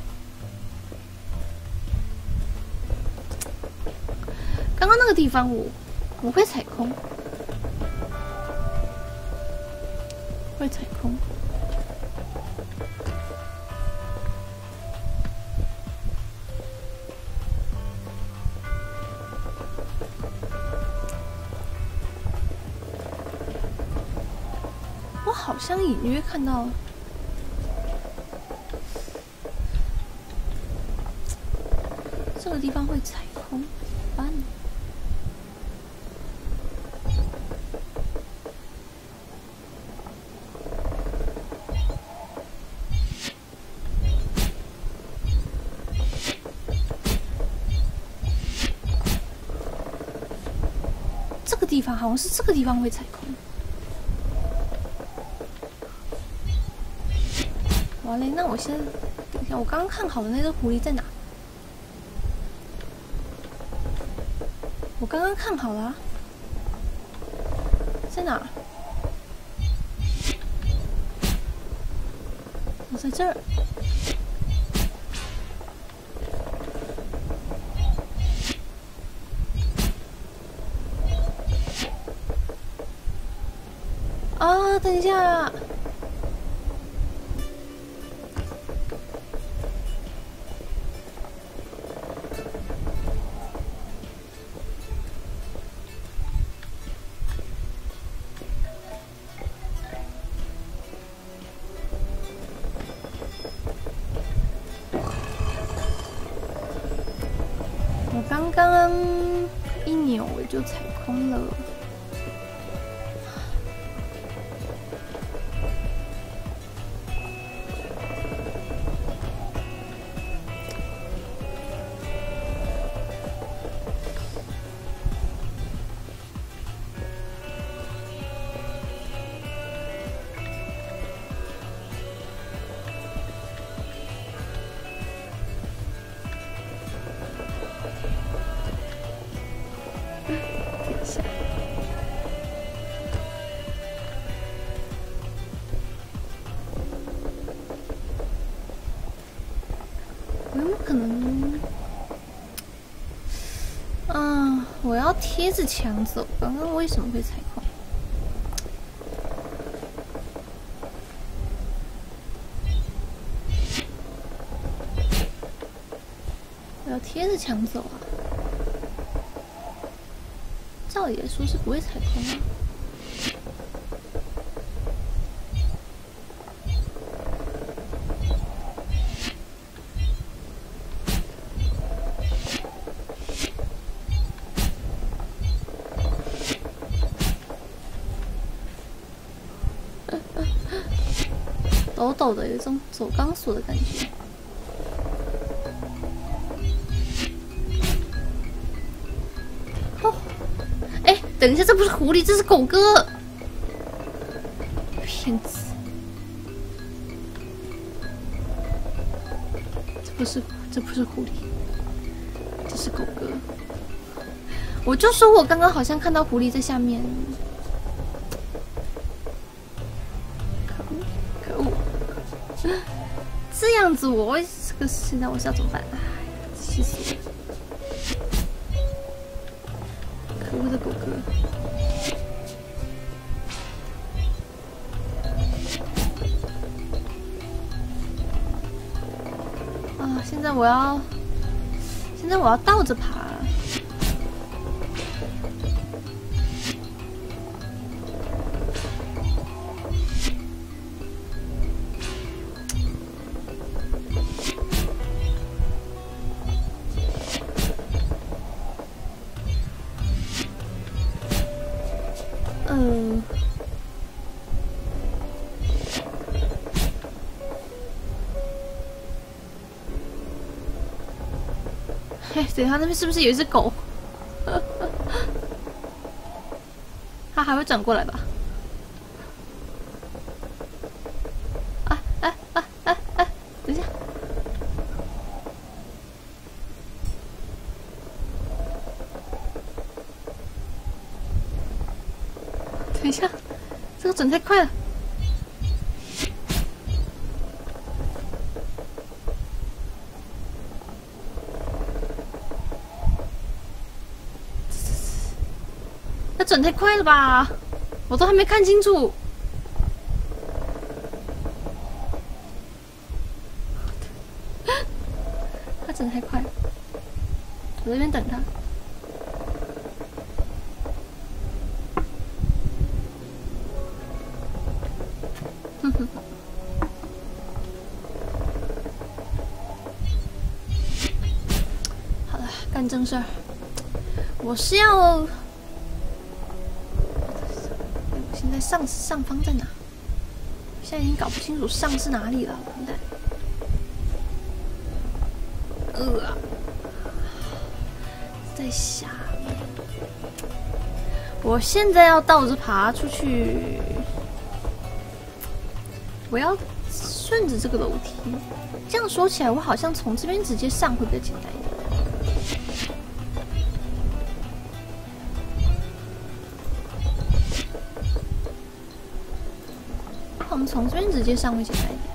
刚刚那个地方我，我我会踩空，会踩空。我好像隐约看到，这个地方会踩空，怎么办呢？这个地方好像是这个地方会踩空。完了，那我先等一下，我刚刚看好的那只狐狸在哪？我刚刚看好了、啊，在哪？我在这儿。啊，等一下！我刚刚一扭，我就踩空了。有没有可能？啊，我要贴着墙走。刚刚为什么会踩空？我要贴着墙走啊！照理来说是不会踩空啊。 抖的，有一种走钢索的感觉。哦，哎，等一下，这不是狐狸，这是狗哥，骗子！这不是，这不是狐狸，这是狗哥。我就说我刚刚好像看到狐狸在下面。 这样子我，我这个现在我是要怎么办？哎，气死我了！可恶的狗哥！啊，现在我要，现在我要倒着爬。 嗯，嘿，等一下，那边是不是有一只狗？它还会转过来吧？啊啊啊啊啊！等一下，等一下。 这个转太快了，它转太快了吧？我都还没看清楚。它转太快了，我在这边等它。 好了，干正事儿。我是要，我现在上上方在哪？现在已经搞不清楚上是哪里了，完蛋。呃，在下面。我现在要倒着爬出去。 我要顺着这个楼梯，这样说起来，我好像从这边直接上会比较简单一点。我们从这边直接上会简单一点。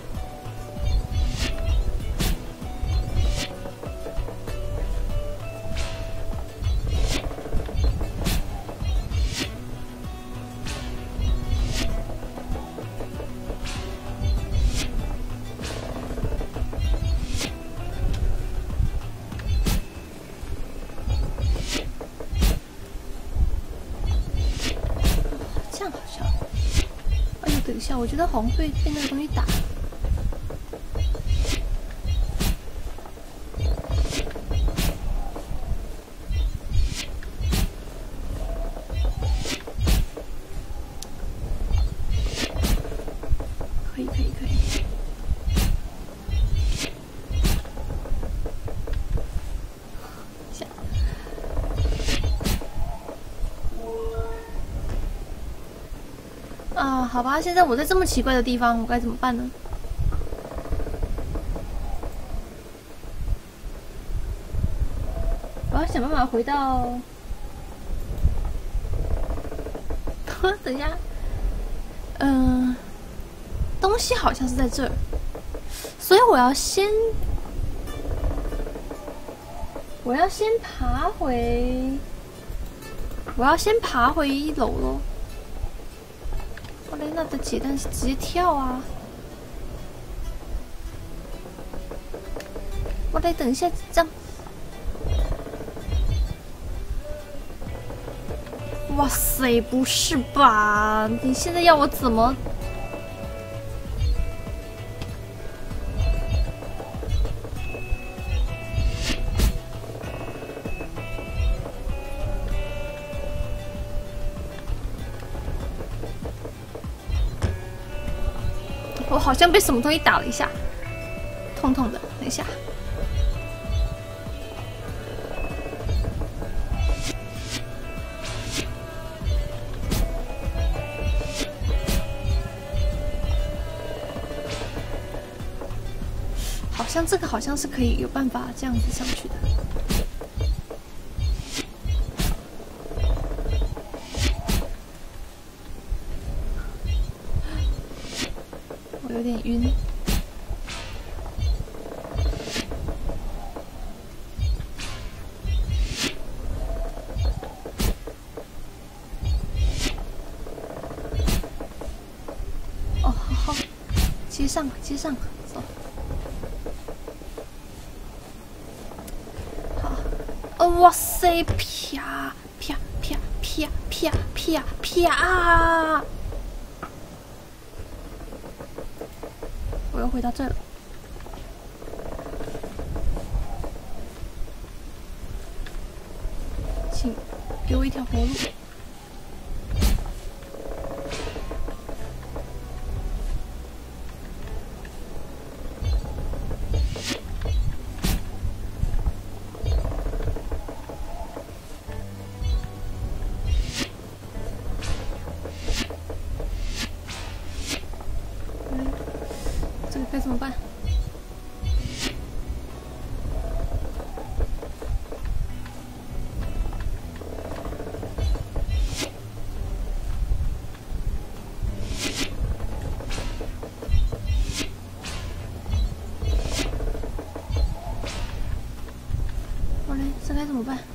我觉得好像被被那个东西打。可以可以可以。下。啊，好吧，现在我在这么奇怪的地方，我该怎么办呢？我要想办法回到。等一下，嗯、呃，东西好像是在这儿，所以我要先，我要先爬回，我要先爬回一楼咯。 我雷娜的解弹是直接跳啊！我得等一下这样。哇塞，不是吧？你现在要我怎么？ 好像被什么东西打了一下，痛痛的，等一下。好像这个好像是可以有办法这样子上去的。我有点晕。哦，好好，接上，接上，走。好，哦，哇塞，啪啪啪啪啪啪啪啊！我又回到这了。请给我一条活路。嗯，这个该怎么办？我嘞，这该怎么办？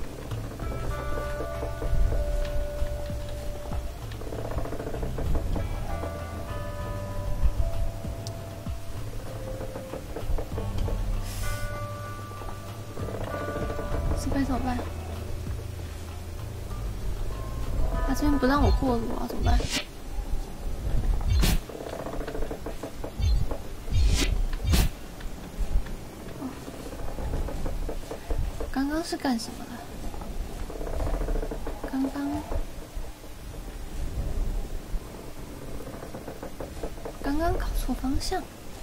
这该怎么办？他这边不让我过路啊，怎么办？哦，刚刚是干什么的？刚刚，刚刚搞错方向。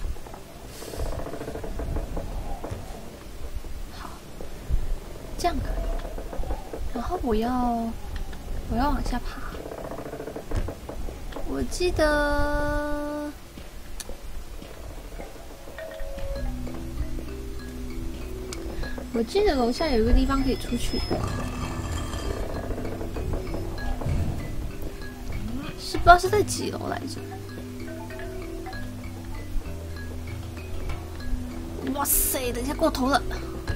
好，这样可以。然后我要，我要往下爬。我记得，我记得楼下有一个地方可以出去，是不知道是在几楼来着。哇塞，等一下过头了。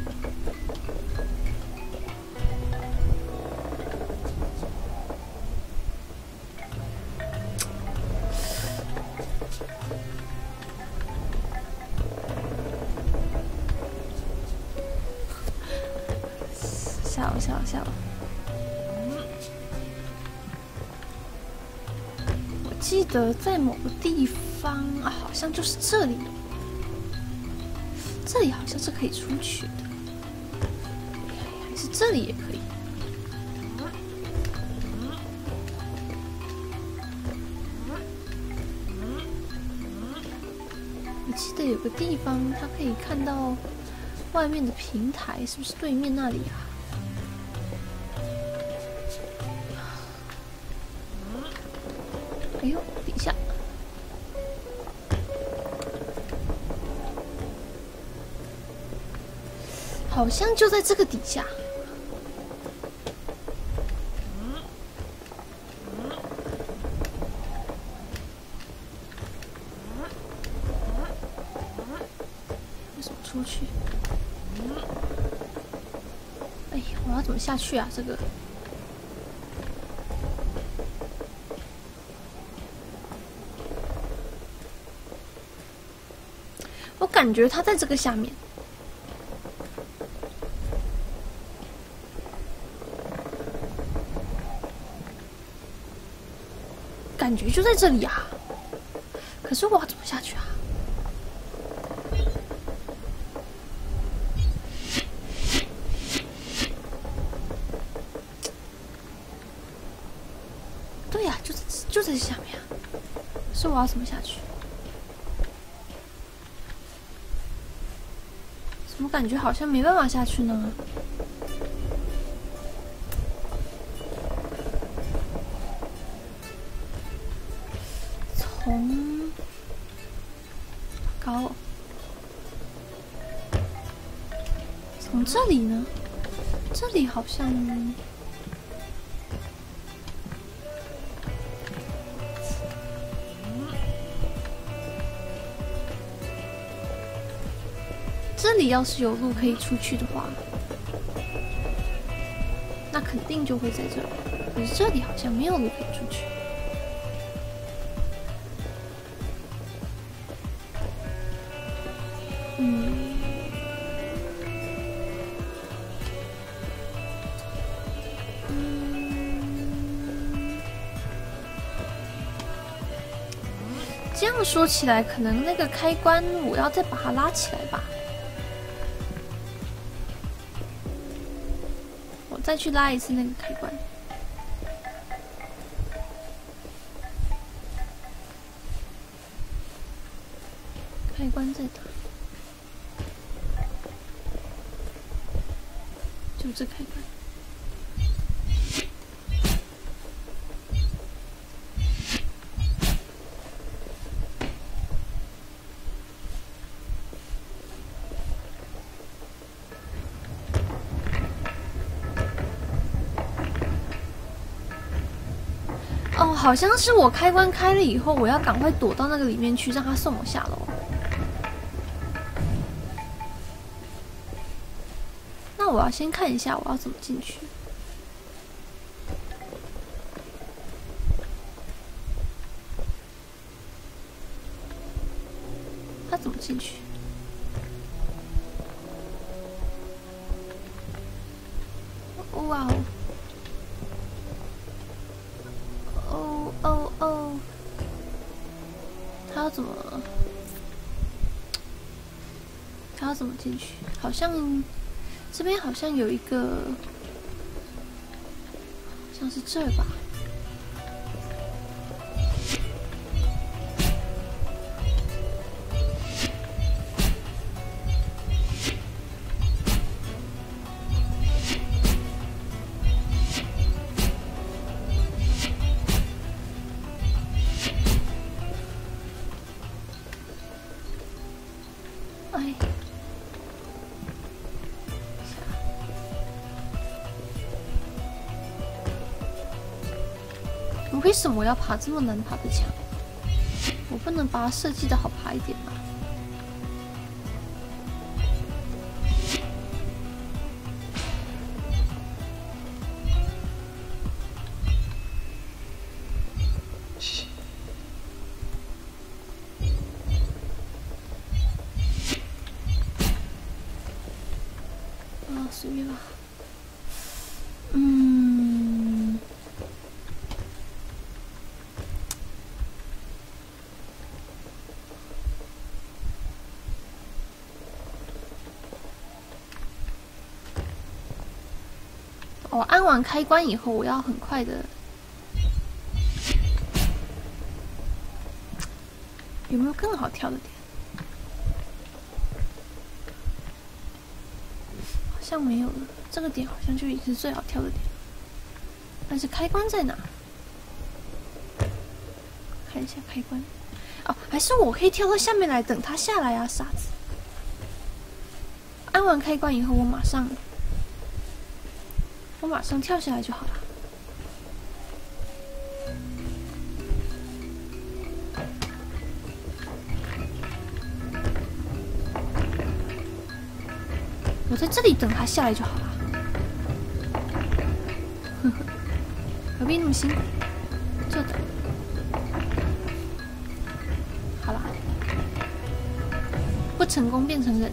吓我吓我吓我！我记得在某个地方啊，好像就是这里，这里好像是可以出去的，还是这里也可以。我记得有个地方，它可以看到外面的平台，是不是对面那里啊？哎呦，底下好像就在这个底下。为什么出去？哎，我要怎么下去啊？这个。我感觉它在这个下面，感觉就在这里啊。可是我要怎么下去啊？对呀、啊，就在就在下面啊。是我要怎么下去？ 怎么感觉好像没办法下去呢？从高，从这里呢？这里好像。这里要是有路可以出去的话，那肯定就会在这里。可是这里好像没有路可以出去。嗯，嗯，这样说起来，可能那个开关我要再把它拉起来吧。再去拉一次那个开关，开关在哪？就这开关。哦，好像是我开关开了以后，我要赶快躲到那个里面去，让他送我下楼。那我要先看一下我要怎么进去。他怎么进去？哇哦！哦哦哦！他要怎么？他要怎么进去？好像这边好像有一个，好像是这儿吧。哎。为什么我要爬这么难爬的墙？我不能把它设计的好爬一点吗？啊，随便吧。嗯。我按完开关以后，我要很快的。有没有更好跳的点？好像没有了。这个点好像就已经是最好跳的点。但是开关在哪？看一下开关。哦，还是我可以跳到下面来等他下来啊，傻子！按完开关以后，我马上。我马上跳下来就好了。我在这里等他下来就好了。呵呵，何必那么辛苦？就等。好啦，不成功变成人。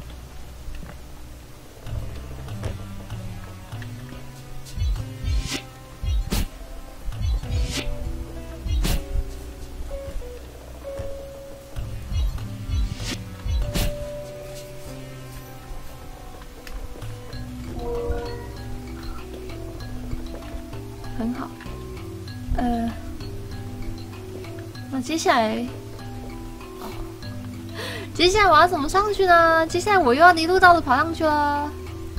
很好，呃，那接下来，哦， 接下来我要怎么上去呢？接下来我又要一路倒着爬上去了。啊，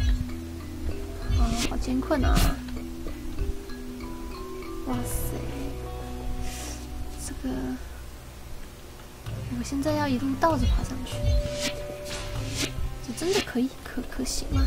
好艰困啊！哇塞，这个我现在要一路倒着爬上去，这真的可以可可行吗？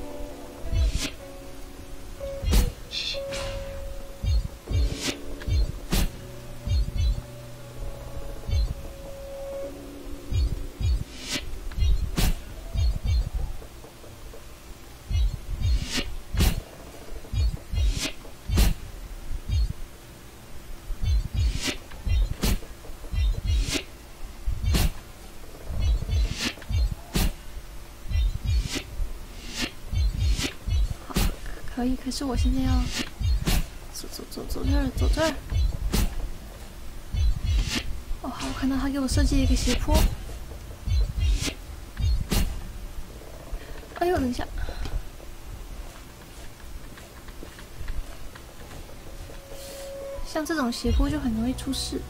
可以，可是我现在要走走走走这儿，走这儿。哦，好，我看到他给我设计了一个斜坡。哎呦，等一下，像这种斜坡就很容易出事。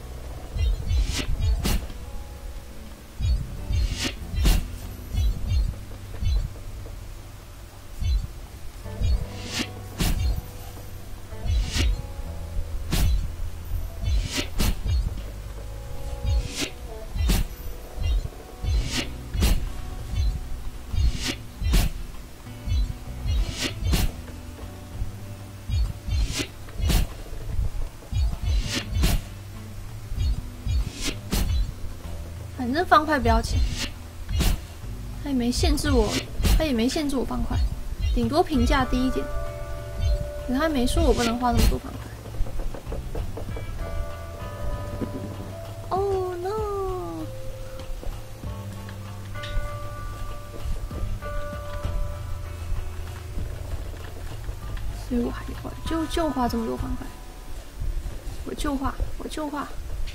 反正方块不要钱，他也没限制我，他也没限制我方块，顶多评价低一点。可是他没说我不能画那么多方块。Oh no！ 所以我还画，就就画这么多方块，我就画，我就画。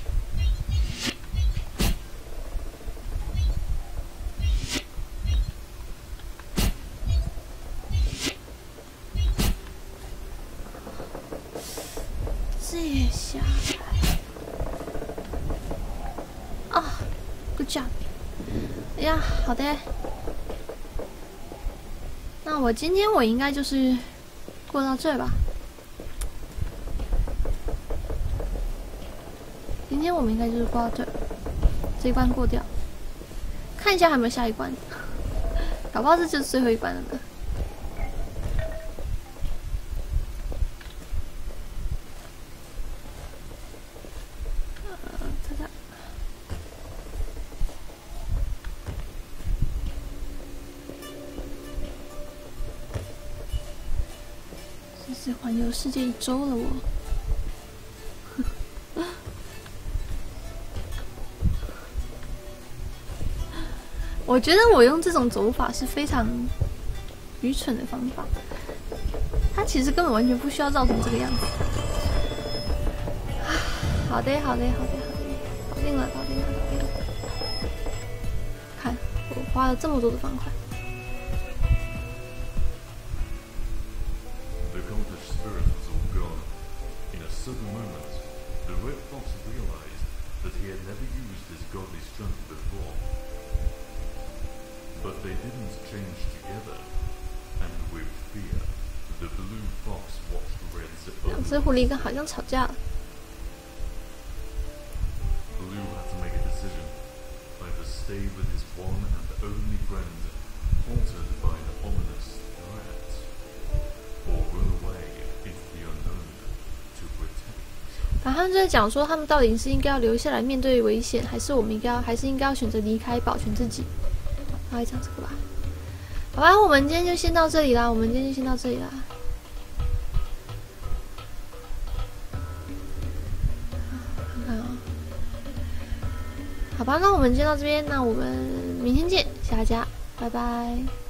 接下来啊 ，good job！ 哎呀，好的。那我今天我应该就是过到这儿吧。今天我们应该就是过到这儿，这一关过掉，看一下还有没有下一关，搞不好这就是最后一关了呢。是环游世界一周了我，我觉得我用这种走法是非常愚蠢的方法，它其实根本完全不需要绕成这个样子。好的，好的，好的，好的，搞定了，搞定了，搞定了。看，我花了这么多的方块。
Sudden moment, the Red Fox realized that he had never used his godly strength before. But they didn't change together, and with fear, the Blue Fox watched Red's
两只狐狸跟好像吵架了。
Blue had to make a decision: either stay with his one and only friend, haunted by an ominous threat, or run away into the unknown.
反正他们在讲说，他们到底是应该要留下来面对危险，还是我们应该要，还是应该要选择离开，保全自己？大概讲这个吧。好吧，我们今天就先到这里啦。我们今天就先到这里啦。看看啊，好吧，那我们先到这边，那我们明天见，下家，拜拜。